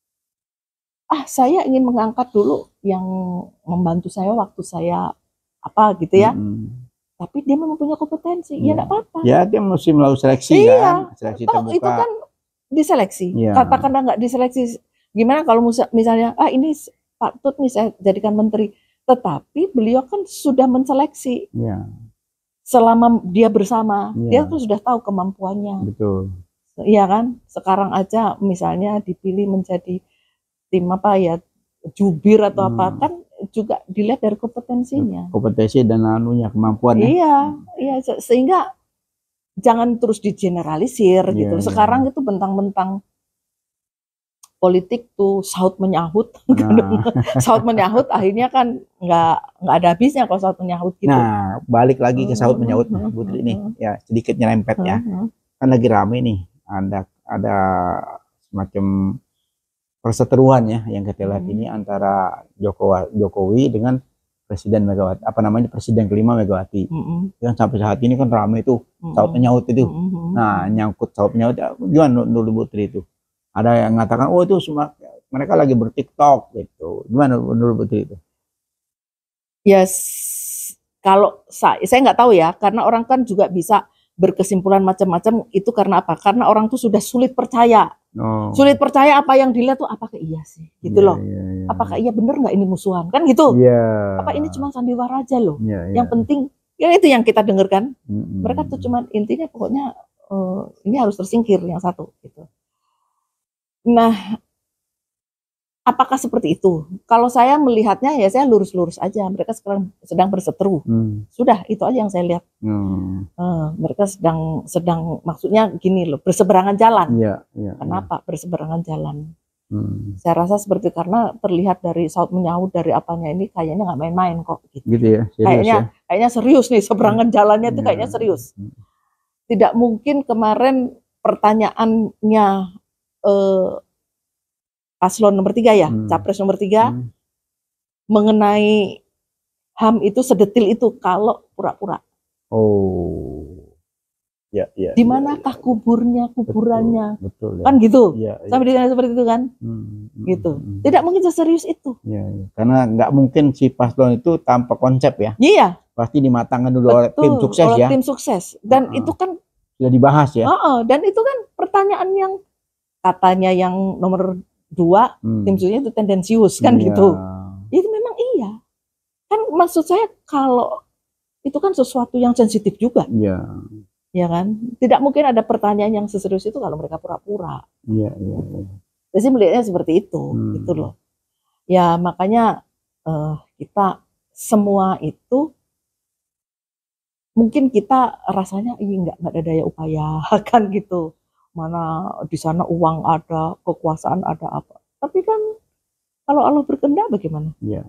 S1: ah saya ingin mengangkat dulu yang membantu saya waktu saya apa gitu ya. Hmm. Tapi dia memang punya kompetensi, ya nggak apa-apa.
S2: Ya, dia mesti melalui seleksi
S1: iya.
S2: kan. Seleksi
S1: Toh,
S2: terbuka.
S1: Itu kan diseleksi.
S2: Ya.
S1: Katakanlah nggak diseleksi. Gimana kalau misalnya, ah ini Pak Tut nih saya jadikan menteri. Tetapi beliau kan sudah menseleksi.
S2: Ya.
S1: Selama dia bersama, ya. Dia tuh sudah tahu kemampuannya.
S2: Betul.
S1: Iya kan? Sekarang aja misalnya dipilih menjadi tim apa ya, jubir atau hmm. apa, kan juga dilihat dari kompetensinya.
S2: Kompetensi dan anunya, kemampuannya.
S1: Iya, iya se sehingga jangan terus digeneralisir yeah, gitu. Sekarang yeah. itu bentang-bentang politik tuh saut menyahut, nah. saut menyahut akhirnya kan nggak nggak ada habisnya kalau saut menyahut gitu.
S2: Nah, balik lagi ke saut menyahut nih, Bu Tri ini ya sedikit nyerempet ya. Kan lagi rame nih, ada ada semacam perseteruan ya yang kita lihat hmm. ini antara Jokowi, Jokowi dengan Presiden Megawati, apa namanya Presiden kelima Megawati. Hmm. Yang sampai saat ini kan ramai itu hmm. saut menyahut itu. Hmm. Nah, nyangkut saut menyahut, gimana dulu Bu Tri itu? Ada yang mengatakan, oh itu semua mereka lagi ber-TikTok gitu. Gimana menurut Bu Tri itu?
S1: Yes, kalau saya saya nggak tahu ya, karena orang kan juga bisa berkesimpulan macam-macam itu karena apa? Karena orang tuh sudah sulit percaya. Oh. Sulit percaya apa yang dilihat tuh apakah iya sih gitu yeah, loh. Yeah, yeah. Apakah iya bener nggak ini musuhan kan gitu. Yeah. Apa ini cuma sandiwara aja loh. Yeah, yeah. Yang penting ya itu yang kita dengarkan. Mm-hmm. Mereka tuh cuma intinya pokoknya uh, ini harus tersingkir yang satu gitu. Nah, apakah seperti itu? Kalau saya melihatnya ya saya lurus-lurus aja. Mereka sekarang sedang berseteru. Hmm. Sudah itu aja yang saya lihat. Hmm. Uh, mereka sedang sedang maksudnya gini loh, berseberangan jalan. Ya, ya, Kenapa ya. berseberangan jalan? Hmm. Saya rasa seperti karena terlihat dari saut menyahut dari apanya ini kayaknya nggak main-main kok. Gitu,
S2: gitu ya. Serius
S1: kayaknya
S2: ya?
S1: kayaknya serius nih seberangan hmm. jalannya itu ya. Kayaknya serius. Tidak mungkin kemarin pertanyaannya Uh, paslon nomor tiga ya, hmm. capres nomor tiga hmm. mengenai H A M itu sedetil itu kalau pura-pura.
S2: Oh, ya, ya.
S1: Di manakah ya, ya. kuburnya, kuburannya,
S2: betul, betul, ya.
S1: kan gitu.
S2: Ya, ya.
S1: Sampai ditanya seperti itu kan, hmm. gitu. Hmm. Tidak mungkin seserius itu.
S2: Ya, ya. Karena nggak mungkin si paslon itu tanpa konsep ya.
S1: Iya.
S2: Pasti dimatangkan dulu oleh tim sukses
S1: oleh
S2: ya.
S1: Tim sukses dan uh-huh. itu kan
S2: sudah dibahas ya.
S1: Uh-uh. Dan itu kan pertanyaan yang katanya yang nomor dua hmm. tim suksesnya itu tendensius kan yeah. gitu. Itu memang iya. Kan maksud saya kalau itu kan sesuatu yang sensitif juga. Iya. Yeah. Ya kan? Tidak mungkin ada pertanyaan yang seserius itu kalau mereka pura-pura.
S2: Iya, iya, iya.
S1: Jadi melihatnya seperti itu, hmm. gitu loh. Ya makanya uh, kita semua itu mungkin kita rasanya ini nggak nggak ada daya upaya kan gitu. Mana di sana uang ada, kekuasaan ada apa. Tapi kan kalau Allah berkehendak bagaimana?
S2: Ya.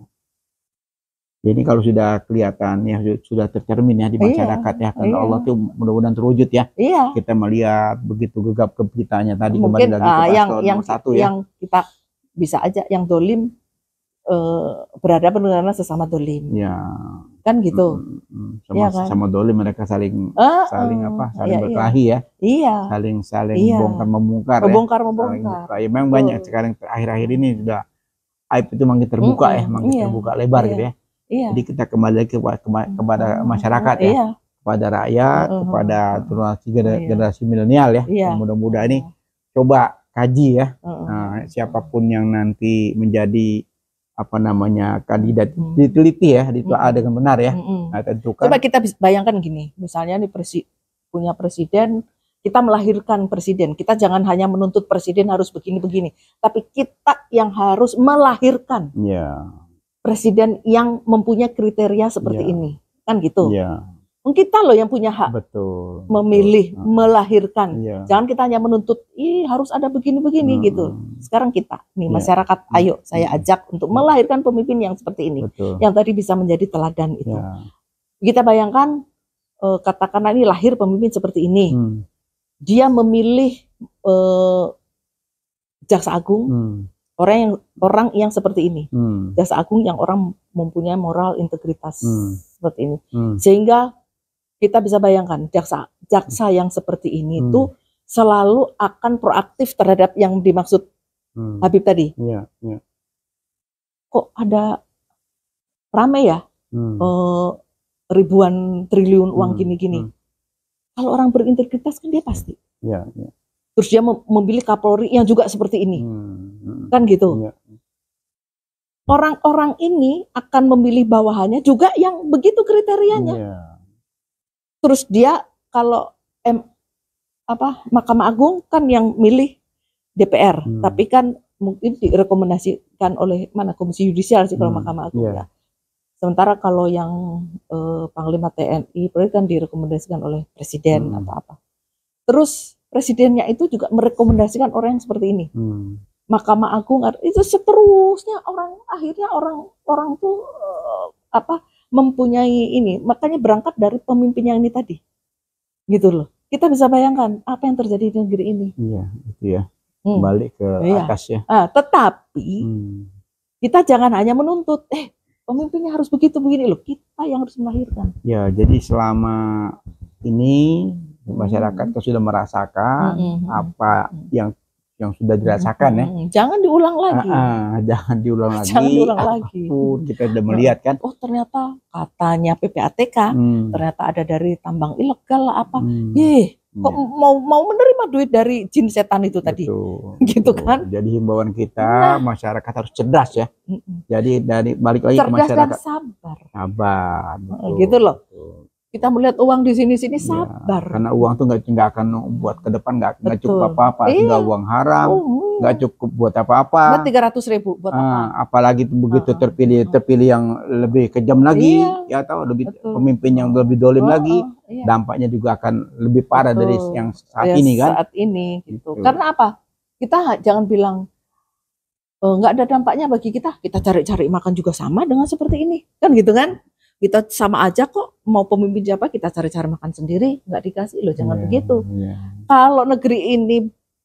S2: Jadi kalau sudah kelihatan ya sudah tercermin ya di masyarakat iya, ya karena iya. Allah tuh mudah-mudahan terwujud ya. Iya. Kita melihat begitu gegap gempitanya tadi
S1: mungkin,
S2: kembali lagi
S1: uh,
S2: ke
S1: yang yang
S2: satu ya.
S1: Yang kita bisa aja yang dolim uh, berhadapan dengan sesama dolim.
S2: Ya.
S1: Kan gitu.
S2: Hmm, sama, ya kan? Sama dolim mereka saling uh, saling apa saling iya, berkelahi
S1: iya. ya iya
S2: saling saling
S1: iya.
S2: bongkar membongkar
S1: membongkar
S2: ya.
S1: membongkar
S2: ya memang oh. banyak sekarang akhir-akhir ini sudah aib itu makin terbuka mm -hmm. ya makin iya. terbuka lebar iya. gitu ya iya. Jadi kita kembali lagi ke, ke, kepada mm -hmm. masyarakat ya iya. kepada rakyat mm -hmm. kepada generasi generasi iya. milenial ya iya. mudah-mudahan ini coba kaji ya mm -hmm. nah, siapapun yang nanti menjadi apa namanya kandidat hmm. diteliti ya ditelah hmm. dengan benar ya hmm. nah, tentukan.
S1: Coba kita bayangkan gini misalnya nih presi, punya presiden kita melahirkan presiden kita jangan hanya menuntut presiden harus begini-begini tapi kita yang harus melahirkan
S2: yeah.
S1: presiden yang mempunyai kriteria seperti yeah. ini kan gitu
S2: yeah.
S1: kita loh yang punya hak
S2: betul,
S1: memilih
S2: betul.
S1: melahirkan
S2: yeah.
S1: jangan kita hanya menuntut ih harus ada begini-begini hmm. gitu sekarang kita nih yeah. masyarakat ayo saya ajak untuk melahirkan pemimpin yang seperti ini betul. Yang tadi bisa menjadi teladan itu yeah. kita bayangkan eh, katakanlah ini lahir pemimpin seperti ini hmm. dia memilih eh, jaksa agung hmm. Orang yang orang yang seperti ini,
S2: hmm.
S1: jaksa agung yang orang mempunyai moral integritas
S2: hmm.
S1: seperti ini,
S2: hmm.
S1: sehingga kita bisa bayangkan jaksa jaksa yang seperti ini itu hmm. selalu akan proaktif terhadap yang dimaksud hmm. Habib tadi.
S2: Ya, ya.
S1: Kok ada rame ya hmm. eh, ribuan triliun uang gini-gini. Hmm. Hmm. Kalau orang berintegritas kan dia pasti.
S2: Ya, ya.
S1: Terus dia memilih Kapolri yang juga seperti ini, hmm. kan gitu. Orang-orang ya. Ini akan memilih bawahannya juga yang begitu kriterianya. Ya. Terus dia kalau M, apa Mahkamah Agung kan yang milih D P R, hmm. tapi kan mungkin direkomendasikan oleh mana Komisi Yudisial sih kalau hmm. Mahkamah Agung ya. ya. Sementara kalau yang eh, Panglima T N I kan direkomendasikan oleh Presiden hmm. atau apa. Terus presidennya itu juga merekomendasikan orang yang seperti ini. Hmm. Mahkamah Agung itu seterusnya orang akhirnya orang orang tuh uh, apa mempunyai ini, makanya berangkat dari pemimpin yang ini tadi. Gitu loh. Kita bisa bayangkan apa yang terjadi di negeri ini. Iya, itu ya. Hmm. Balik ke iya. atas ya. Ah, tetapi hmm. kita jangan hanya menuntut eh pemimpinnya harus begitu begini loh. Kita yang harus melahirkan. Ya, jadi selama ini masyarakat hmm. sudah merasakan hmm. apa yang yang sudah dirasakan hmm. ya. Jangan diulang lagi. Ah, ah, jangan diulang lagi. Jangan diulang lagi. Kita sudah melihat kan. Oh ternyata katanya P P A T K, hmm. ternyata ada dari tambang ilegal lah apa. Hmm. Yeh, kok ya. mau mau menerima duit dari jin setan itu tadi. Betul, gitu betul. Kan. Jadi himbauan kita nah. masyarakat harus cerdas ya. Mm-mm. Jadi dari balik lagi cerdas ke masyarakat. Cerdas dan sabar. Sabar. Betul, gitu loh. Betul. Kita melihat uang di sini-sini sabar. Ya, karena uang tuh nggak nggak akan buat ke depan nggak nggak cukup apa-apa. Iya. Sudah uang haram, nggak oh, cukup buat apa-apa. tiga ratus ribu buat ah, apa? Apalagi begitu uh, terpilih terpilih yang lebih kejam lagi, iya. ya tahu lebih betul. Pemimpin yang lebih dolim oh, lagi, iya. dampaknya juga akan lebih parah betul. Dari yang saat ya, ini kan? Saat ini gitu. gitu. Karena apa? Kita jangan bilang nggak oh, ada dampaknya bagi kita. Kita cari-cari makan juga sama dengan seperti ini, kan gitu kan? Kita sama aja kok, mau pemimpin siapa kita cari-cari makan sendiri, nggak dikasih loh, jangan yeah, begitu. Yeah. Kalau negeri ini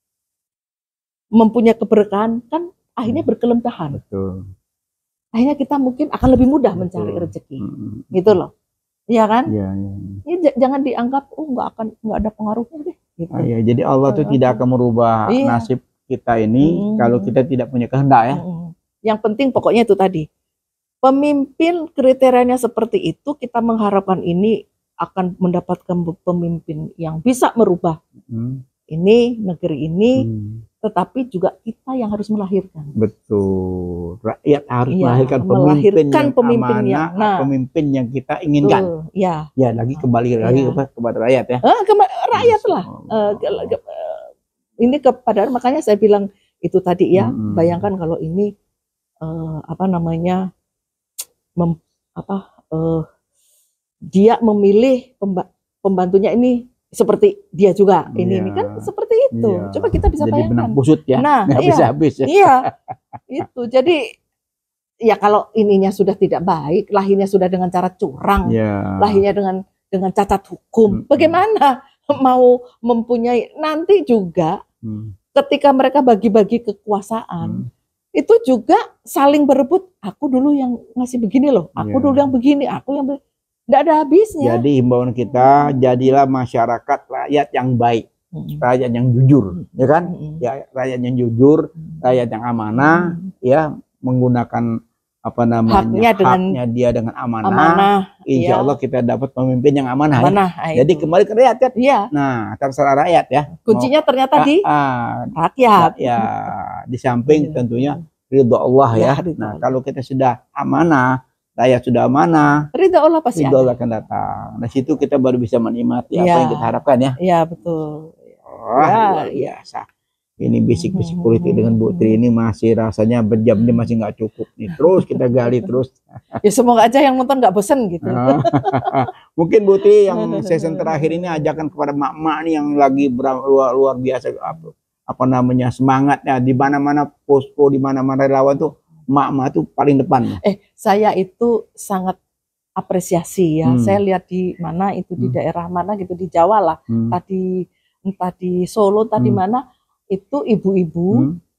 S1: mempunyai keberkahan, kan akhirnya yeah. berkelimpahan. Betul. Akhirnya kita mungkin akan lebih mudah Betul. Mencari rezeki, mm-hmm. gitu loh, iya kan? Yeah, yeah. Ya, j- jangan dianggap, oh nggak akan nggak ada pengaruhnya deh. Gitu. Ah, iya. Jadi Allah tuh oh, tidak akan merubah iya. nasib kita ini mm-hmm. kalau kita tidak punya kehendak ya. Mm-hmm. Yang penting pokoknya itu tadi. Pemimpin kriterianya seperti itu, kita mengharapkan ini akan mendapatkan pemimpin yang bisa merubah hmm. ini negeri ini, hmm. tetapi juga kita yang harus melahirkan. Betul, rakyat harus ya, melahirkan pemimpin melahirkan yang pemimpin amanah, yang, nah, pemimpin yang kita inginkan. Betul, ya. Ya, lagi kembali ya. lagi kepada, kepada rakyat ya. Eh, ke- rakyat lah. Uh, ke, ke, uh, ini kepada makanya saya bilang itu tadi ya, hmm. bayangkan kalau ini uh, apa namanya? Mem, apa uh, dia memilih pemba, pembantunya ini seperti dia juga ini, yeah. ini kan seperti itu. Yeah. Coba kita bisa jadi bayangkan. Jadi benang kusut ya. Nah, nggak iya, bisa habis ya. Iya, itu. Jadi ya kalau ininya sudah tidak baik, lahirnya sudah dengan cara curang, yeah. lahirnya dengan dengan cacat hukum, hmm. bagaimana mau mempunyai nanti juga hmm. ketika mereka bagi-bagi kekuasaan. Hmm. Itu juga saling berebut, aku dulu yang ngasih begini loh, aku yeah. dulu yang begini, aku yang be- nggak ada habisnya. Jadi himbauan kita, jadilah masyarakat rakyat yang baik, hmm. rakyat yang jujur, ya kan? Hmm. Ya, rakyat yang jujur, rakyat yang amanah, hmm. ya menggunakan apa namanya haknya, dengan, haknya dia dengan amanah. amanah Insya ya. Allah kita dapat pemimpin yang amanah. amanah ya. Jadi kembali ke rakyat kan? Ya. Nah, terserah rakyat ya. Kuncinya Mau, ternyata di ah, rakyat. Ya, di samping ya. tentunya ridho Allah ya. ya. Nah, kalau kita sudah amanah, rakyat sudah amanah, ridho Allah pasti ridho Allah akan datang. Nah, situ kita baru bisa menikmati ya. apa yang kita harapkan ya. Iya betul. Oh, ya. luar biasa. Ini bisik-bisik politik dengan Bu Tri ini masih rasanya berjam ini masih nggak cukup nih. Terus kita gali terus. Ya semoga aja yang nonton nggak bosan gitu. Mungkin Bu Tri yang season terakhir ini ajakan kepada mak-mak nih yang lagi luar luar biasa apa, apa namanya semangatnya di mana-mana posko di mana-mana relawan tuh mak-mak tuh paling depan. Eh saya itu sangat apresiasi ya. Hmm. Saya lihat di mana itu di hmm. daerah mana gitu di Jawa lah. Hmm. Tadi entah di Solo tadi hmm. mana. Itu ibu-ibu hmm.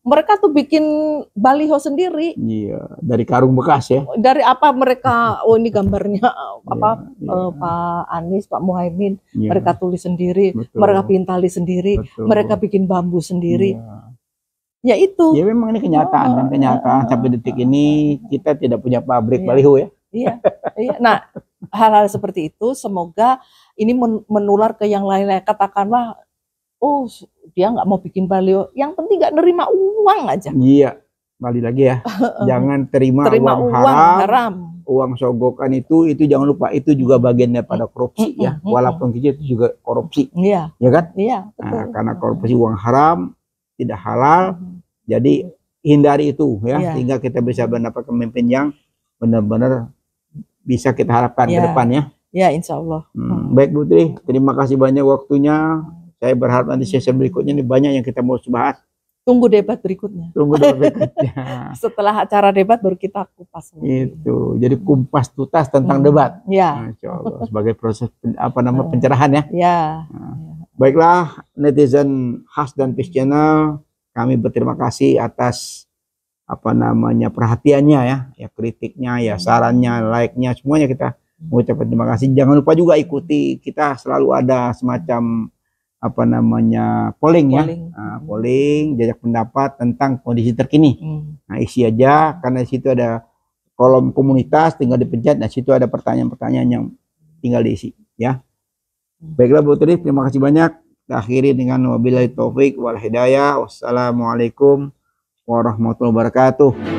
S1: mereka tuh bikin baliho sendiri.
S2: Iya, dari karung bekas ya.
S1: Dari apa mereka, oh ini gambarnya apa
S2: iya,
S1: uh,
S2: iya.
S1: Pak Anies, Pak Muhaimin,
S2: iya.
S1: mereka tulis sendiri,
S2: Betul.
S1: mereka pintali sendiri,
S2: Betul.
S1: mereka bikin bambu sendiri.
S2: Iya.
S1: Ya itu.
S2: Ya memang ini kenyataan, dan kenyataan sampai detik ini kita tidak punya pabrik iya. baliho ya.
S1: Iya, iya. Nah, hal-hal seperti itu semoga ini menular ke yang lain-lain. Katakanlah, oh dia nggak mau bikin baliho, yang penting nggak nerima uang aja.
S2: Iya, balik lagi ya. Jangan terima,
S1: terima
S2: uang,
S1: uang
S2: haram,
S1: haram.
S2: Uang sogokan itu, itu jangan lupa itu juga bagian daripada korupsi ya. Walaupun kecil itu juga korupsi.
S1: Iya.
S2: Ya kan?
S1: Iya.
S2: Nah, karena korupsi uang haram tidak halal, jadi hindari itu ya, iya. Sehingga kita bisa mendapatkan pemimpin yang benar-benar bisa kita harapkan
S1: ya.
S2: ke depan ya.
S1: Ya, insya Allah.
S2: Hmm. Baik Bu Tri, terima kasih banyak waktunya. Saya berharap nanti sesi berikutnya ini banyak yang kita mau bahas.
S1: Tunggu debat berikutnya.
S2: Tunggu debat berikutnya.
S1: Setelah acara debat baru kita kupas.
S2: Itu, jadi kumpas tuntas tentang hmm. debat.
S1: Ya.
S2: Masya Allah, sebagai proses apa nama pencerahan ya.
S1: Ya.
S2: Nah, baiklah netizen Khas dan Peace Channel, kami berterima kasih atas apa namanya perhatiannya ya, ya kritiknya, ya sarannya, like-nya, semuanya kita mengucapkan terima kasih. Jangan lupa juga ikuti, kita selalu ada semacam apa namanya polling, polling. ya, nah, polling, jajak pendapat tentang kondisi terkini. Hmm. Nah isi aja, karena di situ ada kolom komunitas, tinggal dipencet, nah situ ada pertanyaan-pertanyaan yang tinggal diisi, ya. Baiklah Bu Tri, terima kasih banyak. Kita akhiri dengan wabillahi taufik wal hidayah. Wassalamualaikum warahmatullahi wabarakatuh.